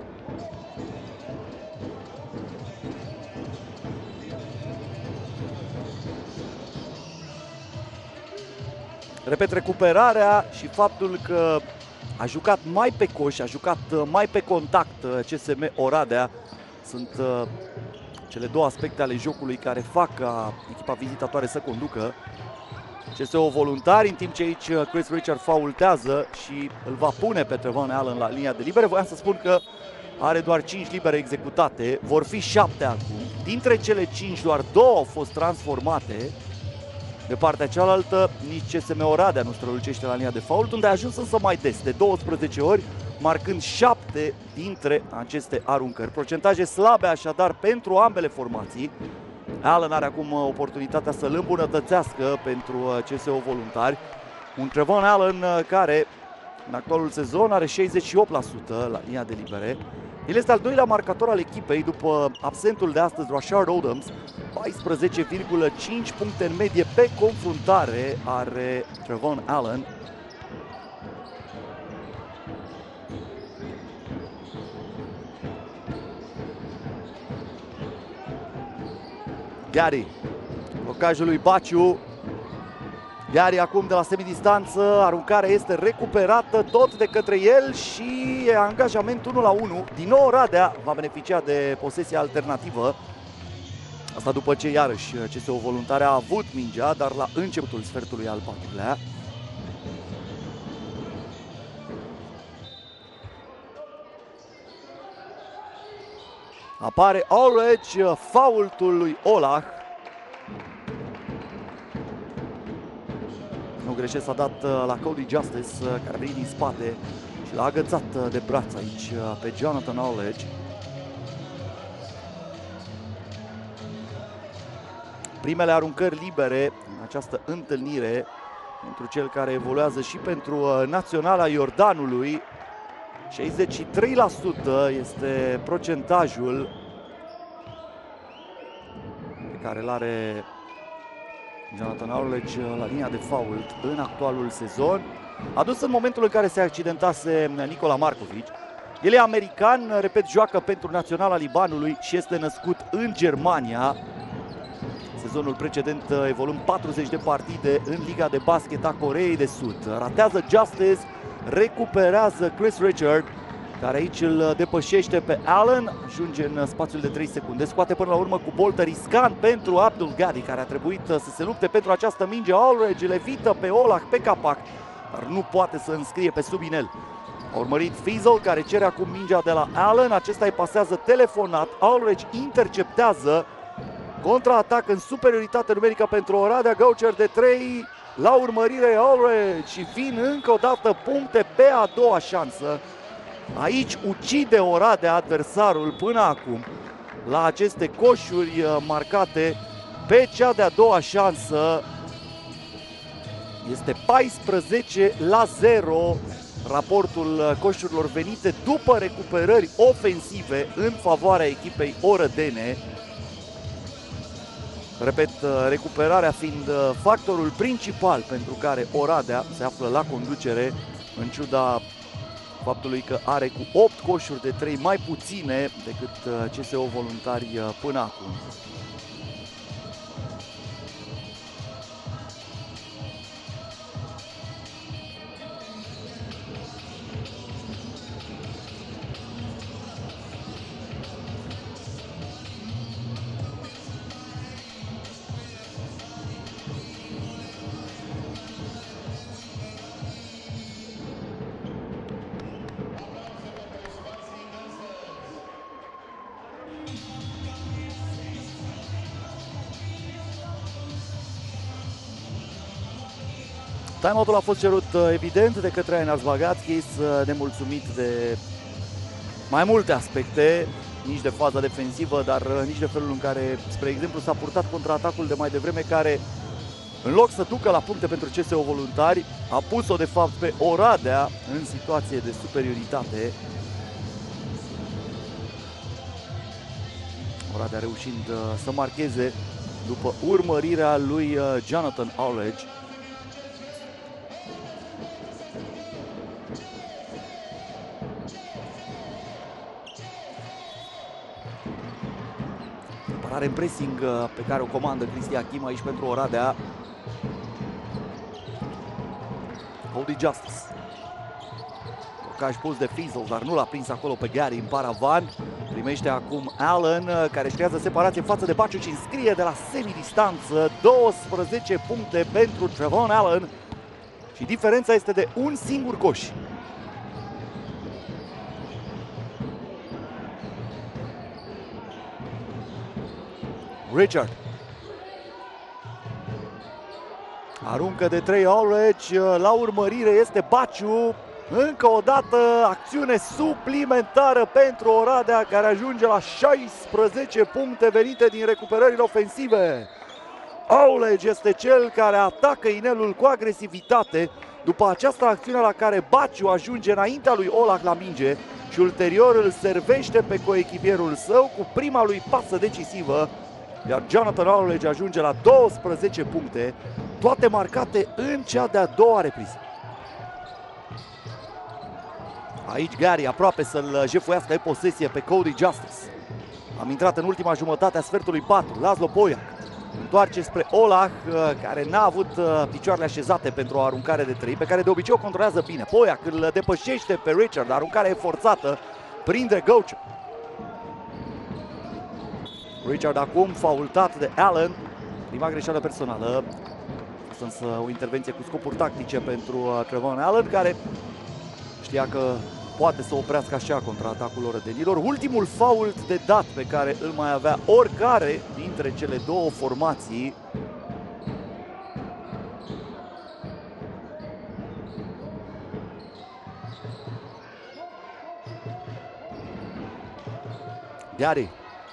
Repet, recuperarea și faptul că a jucat mai pe coș, a jucat mai pe contact C S M Oradea. Sunt uh, cele două aspecte ale jocului care fac ca echipa vizitatoare să conducă. C S O Voluntari, în timp ce aici Chris Richard faultează și îl va pune pe Trevon Allen la linia de libere. Voiam să spun că are doar cinci libere executate, vor fi șapte acum. Dintre cele cinci, doar două au fost transformate. De partea cealaltă, nici C S M Oradea nu strălucește la linia de fault, unde a ajuns însă mai des, de douăsprezece ori, marcând șapte dintre aceste aruncări. Procentaje slabe așadar pentru ambele formații. Allen are acum oportunitatea să-l îmbunătățească pentru C S O Voluntari. Un Trevon Allen care în actualul sezon are șaizeci și opt la sută la linia de libere. El este al doilea marcator al echipei după absentul de astăzi, Rashard Odoms. paisprezece virgulă cinci puncte în medie pe confruntare are Trevon Allen. Gary, blocajul lui Baciu. Gary acum de la semidistanță, aruncarea este recuperată tot de către el și e angajament unu la unu. Din nou Oradea va beneficia de posesia alternativă. Asta după ce iarăși C S O Voluntari a avut mingea, dar la începutul sfertului al patrulea. Apare Ulrich, faultul lui Olah. Nu greșesc, s-a dat la Cody Justice, care a venit din spate și l-a agățat de braț aici pe Jonathan Ulrich. Primele aruncări libere în această întâlnire pentru cel care evoluează și pentru Naționala Iordanului. șaizeci și trei la sută este procentajul pe care îl are Jonathan Ulrich la linia de fault în actualul sezon. Adus în momentul în care se accidentase Nikola Markovic. El e american, repet, joacă pentru Naționala Libanului și este născut în Germania. Sezonul precedent evoluând patruzeci de partide în Liga de Basket a Coreei de Sud. Ratează Justice, recuperează Chris Richard, care aici îl depășește pe Allen, ajunge în spațiul de trei secunde, scoate până la urmă cu boltă riscant pentru Abdul Gadi, care a trebuit să se lupte pentru această minge. Ulrich le evită pe Olah pe capac, dar nu poate să înscrie pe sub inel. A urmărit Fiesel, care cere acum mingea de la Allen, acesta îi pasează telefonat, Ulrich interceptează, contraatac în superioritate numerică pentru Oradea, Gaucher de trei, la urmărire Ulrich și vin încă o dată puncte pe a doua șansă. Aici ucide Oradea adversarul până acum la aceste coșuri marcate pe cea de-a doua șansă. Este paisprezece la zero raportul coșurilor venite după recuperări ofensive în favoarea echipei orădene. Repet, recuperarea fiind factorul principal pentru care Oradea se află la conducere, în ciuda faptului că are cu opt coșuri de trei mai puține decât C S O Voluntari până acum. Timeout-ul a fost cerut evident de către Einars Bagatskis, nemulțumit de mai multe aspecte, nici de faza defensivă, dar nici de felul în care, spre exemplu, s-a purtat contraatacul de mai devreme, care, în loc să ducă la puncte pentru C S O Voluntari, a pus-o de fapt pe Oradea în situație de superioritate. Oradea reușind să marcheze după urmărirea lui Jonathan Ulrich. Are în pressing pe care o comandă Cristi Achim aici pentru Oradea. Cody Justice. Blocaj pus de Fiesel, dar nu l-a prins acolo pe Gary în paravan. Primește acum Allen, care își creează separație față de Baciu și înscrie de la semidistanță. douăsprezece puncte pentru Trevon Allen și diferența este de un singur coș. Richard aruncă de trei Aldridge, la urmărire este Baciu. Încă o dată acțiune suplimentară pentru Oradea, care ajunge la șaisprezece puncte venite din recuperările ofensive. Aldridge este cel care atacă inelul cu agresivitate după această acțiune la care Baciu ajunge înaintea lui Olah la minge și ulterior îl servește pe coechipierul său cu prima lui pasă decisivă, iar Jonathan Aldridge ajunge la douăsprezece puncte, toate marcate în cea de-a doua repriză. Aici Gary aproape să-l jefuiască de posesie pe Cody Justice. Am intrat în ultima jumătate a sfertului patru. Laszlo Poiac întoarce spre Olah, care n-a avut picioarele așezate pentru o aruncare de trei, pe care de obicei o controlează bine. Poiac îl depășește pe Richard, aruncare e forțată, prinde Gaucho. Richard acum faultat de Allen, prima greșeală personală. Asta însă o intervenție cu scopuri tactice pentru Trevon Allen, care știa că poate să oprească așa contraatacul orădenilor. Ultimul fault de dat pe care îl mai avea oricare dintre cele două formații. Gary.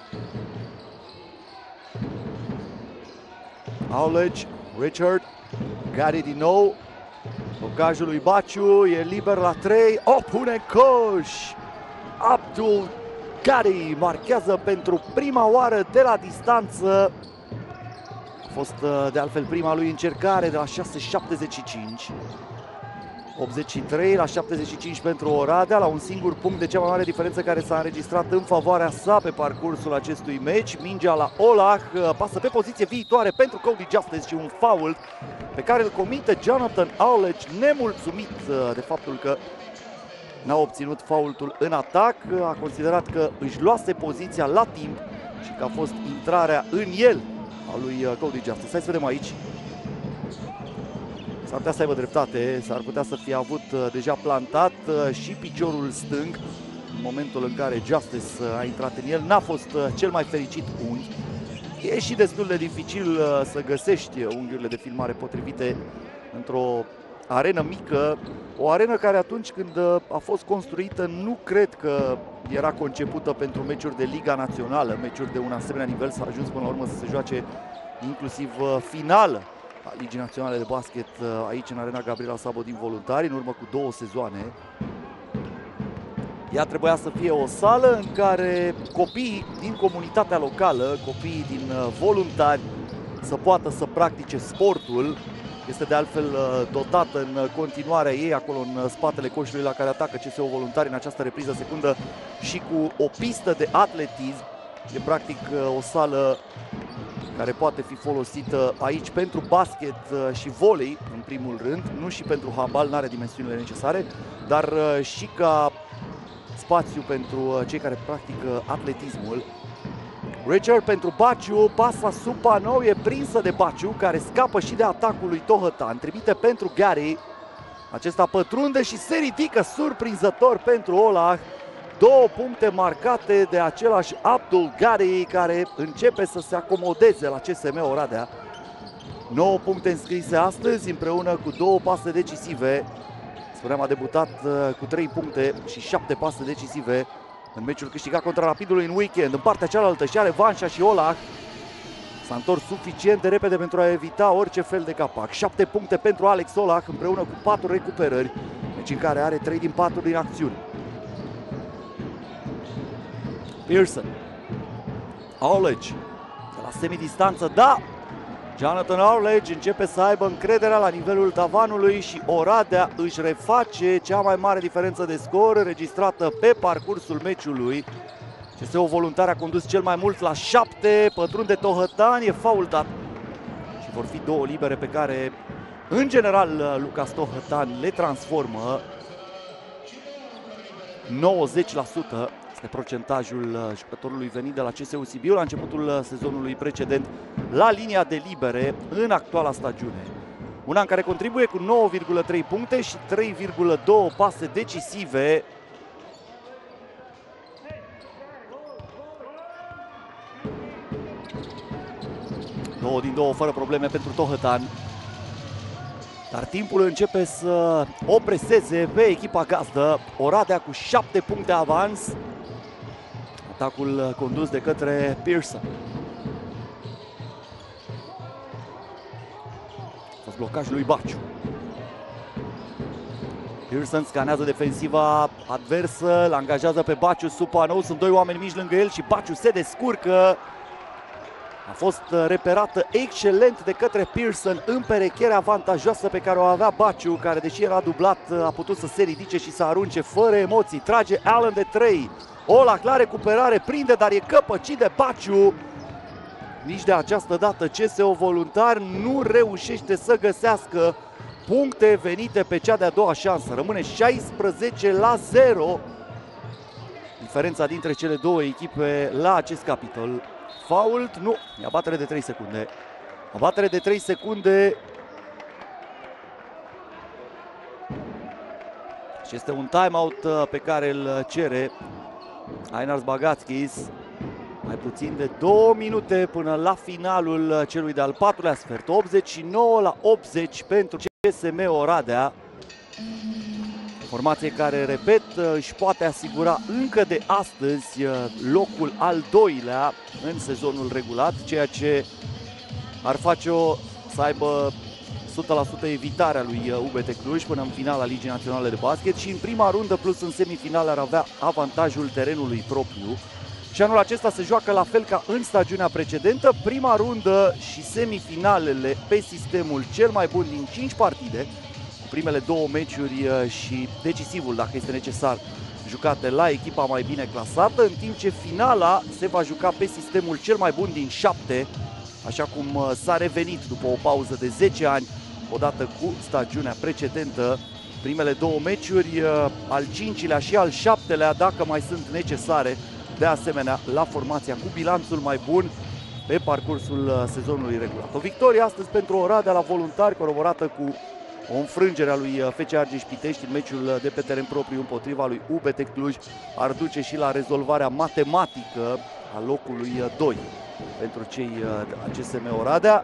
Aldridge, Richard, Gary din nou. Blocajul lui Baciu, e liber la trei, o pune în coș! Abdul Gary marchează pentru prima oară de la distanță. A fost de altfel prima lui încercare de la șase șaptezeci și cinci. optzeci și trei la șaptezeci și cinci pentru Oradea, la un singur punct de cea mai mare diferență care s-a înregistrat în favoarea sa pe parcursul acestui meci. Mingea la Olah, pasă pe poziție viitoare pentru Cody Justice și un foul pe care îl comite Jonathan Aldridge, nemulțumit de faptul că n-a obținut faultul în atac. A considerat că își luase poziția la timp și că a fost intrarea în el a lui Cody Justice. Hai să vedem aici. S-ar putea să aibă dreptate, s-ar putea să fie avut deja plantat și piciorul stâng în momentul în care Justice a intrat în el. N-a fost cel mai fericit unghi. E și destul de dificil să găsești unghiurile de filmare potrivite într-o arenă mică. O arenă care atunci când a fost construită nu cred că era concepută pentru meciuri de Liga Națională, meciuri de un asemenea nivel. S-a ajuns până la urmă să se joace inclusiv finală a Ligii Naționale de Basket aici în Arena Gabriela Sabo din Voluntari, în urmă cu două sezoane. Ea trebuia să fie o sală în care copiii din comunitatea locală, copiii din Voluntari, să poată să practice sportul. Este de altfel dotată în continuarea ei, acolo în spatele coșului la care atacă C S U Voluntari în această repriză secundă, și cu o pistă de atletism. E practic o sală care poate fi folosită aici pentru basket și volei, în primul rând, nu și pentru handbal, n-are dimensiunile necesare, dar și ca spațiu pentru cei care practică atletismul. Richard pentru Baciu, pasa Supanov, e prinsă de Baciu, care scapă și de atacul lui Tohătan, trimite pentru Gary. Acesta pătrunde și se ridică surprinzător pentru Olah. Două puncte marcate de același Abdul Gary, care începe să se acomodeze la C S M Oradea. nouă puncte înscrise astăzi, împreună cu două pase decisive. Spuneam, a debutat cu trei puncte și șapte pase decisive în meciul câștigat contra Rapidului în weekend. În partea cealaltă și are Vanșa și Olah. S-a întors suficient de repede pentru a evita orice fel de capac. șapte puncte pentru Alex Olah, împreună cu patru recuperări, meci în care are trei din patru din acțiune. Pearson, Aldridge, de la semidistanță, da! Jonathan Aldridge începe să aibă încrederea la nivelul tavanului și Oradea își reface cea mai mare diferență de scor înregistrată pe parcursul meciului. C S U Voluntari a condus cel mai mult la șapte, pătrunde Tohătan, e faul dat. Și vor fi două libere pe care, în general, Lucas Tohătan le transformă. nouăzeci la sută Este procentajul jucătorului venit de la C S U Sibiu la începutul sezonului precedent la linia de libere în actuala stagiune. Un an care contribuie cu nouă virgulă trei puncte și trei virgulă doi pase decisive. Două din două fără probleme pentru Tohătan. Dar timpul începe să o preseze pe echipa gazdă. Oradea cu șapte puncte avans. Atacul condus de către Pearson. A fost blocajul lui Baciu. Pearson scanează defensiva adversă, îl angajează pe Baciu sub panou, sunt doi oameni mici lângă el și Baciu se descurcă. A fost reperată excelent de către Pearson în perecherea avantajoasă pe care o avea Baciu, care deși era dublat a putut să se ridice și să arunce fără emoții. Trage Allen de trei. Olac la recuperare, prinde, dar e căpăcit de Baciu. Nici de această dată C S O Voluntar nu reușește să găsească puncte venite pe cea de-a doua șansă. Rămâne șaisprezece la zero. Diferența dintre cele două echipe la acest capitol. Fault, nu, e abatere de trei secunde. Abatere de trei secunde. Și este un timeout pe care îl cere Ainars Bagatskis. Mai puțin de două minute până la finalul celui de-al patrulea sfert. optzeci și nouă la optzeci pentru C S M Oradea. Formație care, repet, își poate asigura încă de astăzi locul al doilea în sezonul regulat, ceea ce ar face-o să aibă o sută la sută evitarea lui U B T Cluj până în finala Ligii Naționale de Basket și în prima rundă plus în semifinale ar avea avantajul terenului propriu. Și anul acesta se joacă la fel ca în stagiunea precedentă, prima rundă și semifinalele pe sistemul cel mai bun din cinci partide, cu primele două meciuri și decisivul, dacă este necesar, jucate la echipa mai bine clasată, în timp ce finala se va juca pe sistemul cel mai bun din șapte, așa cum s-a revenit după o pauză de zece ani, odată cu stagiunea precedentă. Primele două meciuri, al cincilea și al șaptelea, dacă mai sunt necesare, de asemenea la formația cu bilanțul mai bun pe parcursul sezonului regulat. O victorie astăzi pentru Oradea la Voluntari, coroborată cu o înfrângere a lui F C Argeș Pitești în meciul de pe teren propriu împotriva lui U B T Cluj, ar duce și la rezolvarea matematică a locului doi pentru cei de la C S M Oradea.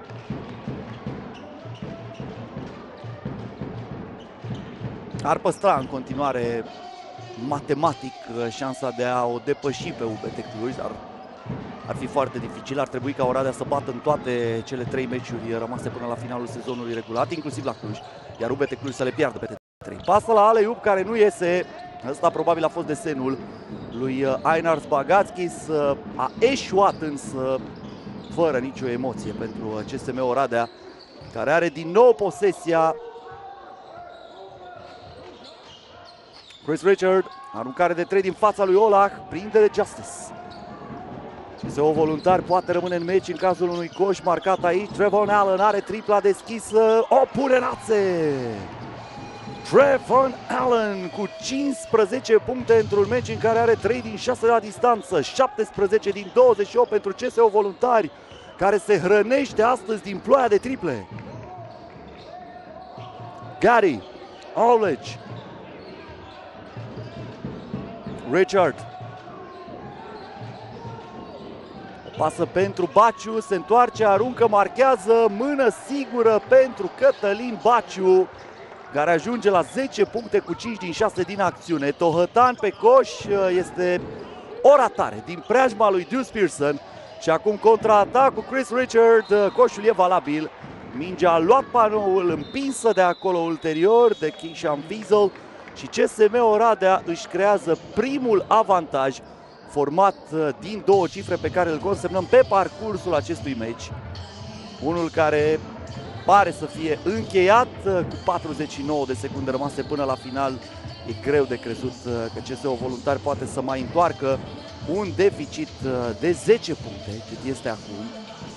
Ar păstra în continuare matematic șansa de a o depăși pe U B T Cluj, dar ar fi foarte dificil. Ar trebui ca Oradea să bată în toate cele trei meciuri rămase până la finalul sezonului regulat, inclusiv la Cluj, iar U B T Cluj să le piardă pe T trei. Pasă la alley-oop care nu iese. Ăsta probabil a fost desenul lui Ainars Bagatskis. A eșuat însă fără nicio emoție pentru C S M Oradea, care are din nou posesia. Chris Richard, aruncare de trei din fața lui Olac, prinde de Justice. C S O Voluntar poate rămâne în meci în cazul unui coș marcat aici. Trevon Allen are tripla deschisă, o pune rațe! Trevon Allen cu cincisprezece puncte într-un meci în care are trei din șase la distanță, șaptesprezece din douăzeci și opt pentru C S O Voluntari, care se hrănește astăzi din ploaia de triple. Gary, Orledge, Richard. O pasă pentru Baciu, se întoarce, aruncă, marchează, mână sigură pentru Cătălin Baciu, care ajunge la zece puncte cu cinci din șase din acțiune. Tohătan pe coș, este o ratare din preajma lui Deuce Pearson și acum contraatac cu Chris Richard, coșul e valabil. Mingea a luat panoul, împinsă de acolo ulterior de Keishan Wiesel și C S M Oradea își creează primul avantaj format din două cifre pe care îl consemnăm pe parcursul acestui meci. Unul care pare să fie încheiat cu patruzeci și nouă de secunde rămase până la final. E greu de crezut că C S O Voluntari poate să mai întoarcă un deficit de zece puncte, cât este acum.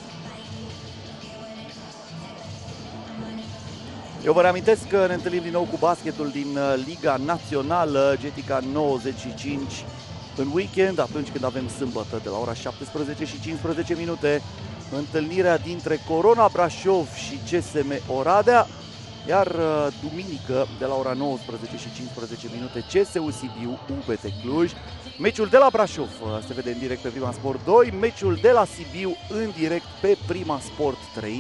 Eu vă reamintesc că ne întâlnim din nou cu basketul din Liga Națională. Getica nouăzeci și cinci în weekend, atunci când avem sâmbătă de la ora șaptesprezece și cincisprezece minute, întâlnirea dintre Corona Brașov și C S M Oradea, iar duminică de la ora nouăsprezece și cincisprezece minute C S U Sibiu U B T Cluj. Meciul de la Brașov se vede în direct pe Prima Sport doi, meciul de la Sibiu în direct pe Prima Sport trei.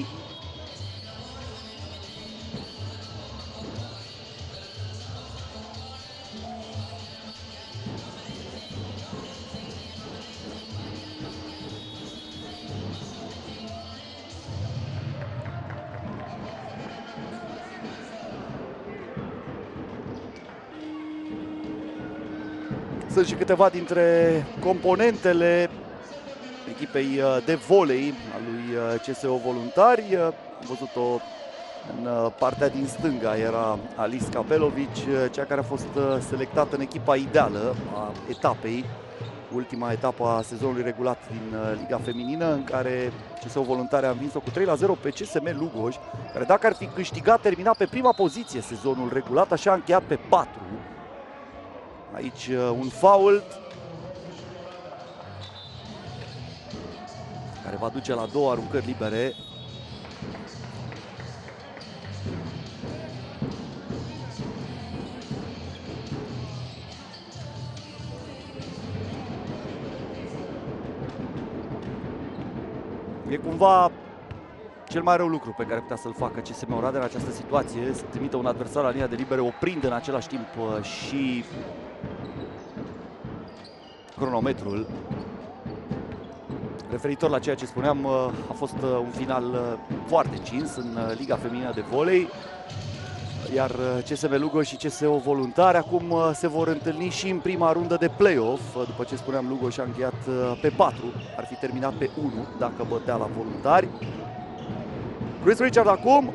Sunt și câteva dintre componentele echipei de volei a lui C S O Voluntari. Am văzut-o în partea din stânga, era Alice Capelovici, cea care a fost selectată în echipa ideală a etapei, ultima etapă a sezonului regulat din Liga Feminină, în care C S O Voluntari a învins-o cu trei la zero pe C S M Lugoj, care dacă ar fi câștigat, termina pe prima poziție sezonul regulat, așa a încheiat pe patru. Aici un foul care va duce la două aruncări libere. E cumva cel mai rău lucru pe care putea să-l facă C S M Oradea în această situație, să trimită un adversar la linia de libere, oprind în același timp și cronometrul. Referitor la ceea ce spuneam, a fost un final foarte cins în Liga Feminină de Volei, iar C S M Lugoj și C S O Voluntari acum se vor întâlni și în prima rundă de play-off. După ce spuneam, Lugoj a încheiat pe patru, ar fi terminat pe unu dacă bătea la Voluntari. Chris Richard acum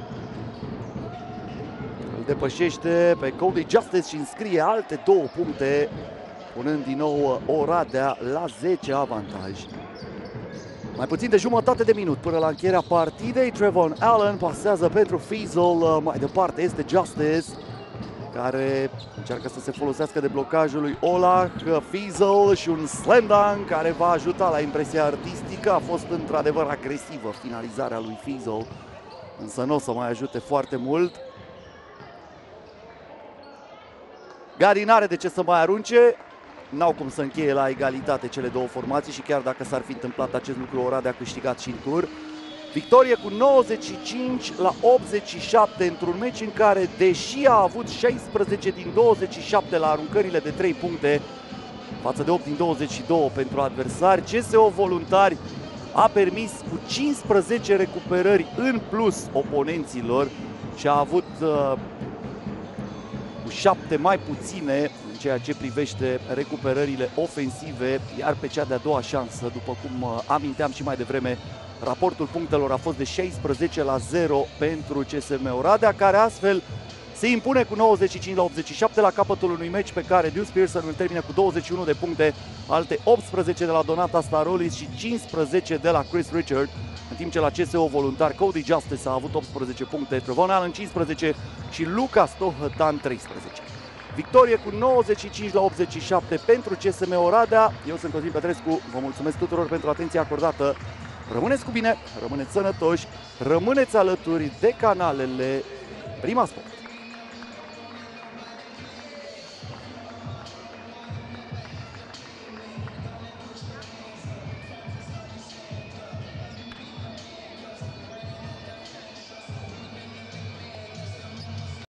îl depășește pe Cody Justice și înscrie alte două puncte, punând din nou Oradea la zece avantaj. Mai puțin de jumătate de minut până la încheierea partidei. Trevon Allen pasează pentru Fiesel. Mai departe este Justice, care încearcă să se folosească de blocajul lui Olah. Fiesel și un slam dunk care va ajuta la impresia artistică. A fost într-adevăr agresivă finalizarea lui Fiesel, însă nu o să mai ajute foarte mult. Gari n-are de ce să mai arunce. N-au cum să încheie la egalitate cele două formații și chiar dacă s-ar fi întâmplat acest lucru, Oradea a câștigat și în tur. Victorie cu nouăzeci și cinci la optzeci și șapte într-un meci în care, deși a avut șaisprezece din douăzeci și șapte la aruncările de trei puncte față de opt din douăzeci și doi pentru adversari, C S O Voluntari a permis cu cincisprezece recuperări în plus oponenților și a avut uh, cu șapte mai puține în ceea ce privește recuperările ofensive, iar pe cea de-a doua șansă, după cum aminteam și mai devreme, raportul punctelor a fost de șaisprezece la zero pentru C S M Oradea, care astfel se impune cu nouăzeci și cinci la optzeci și șapte la capătul unui meci pe care Deuce Pearson îl termină cu douăzeci și unu de puncte, alte optsprezece de la Donata Starolis și cincisprezece de la Chris Richard, în timp ce la C S O Voluntari Cody Justice a avut optsprezece puncte, Trevon Allen cincisprezece și Lucas Tohătan treisprezece. Victorie cu nouăzeci și cinci la optzeci și șapte pentru C S M Oradea. Eu sunt Cosmin Petrescu, vă mulțumesc tuturor pentru atenția acordată. Rămâneți cu bine, rămâneți sănătoși, rămâneți alături de canalele Prima Sport.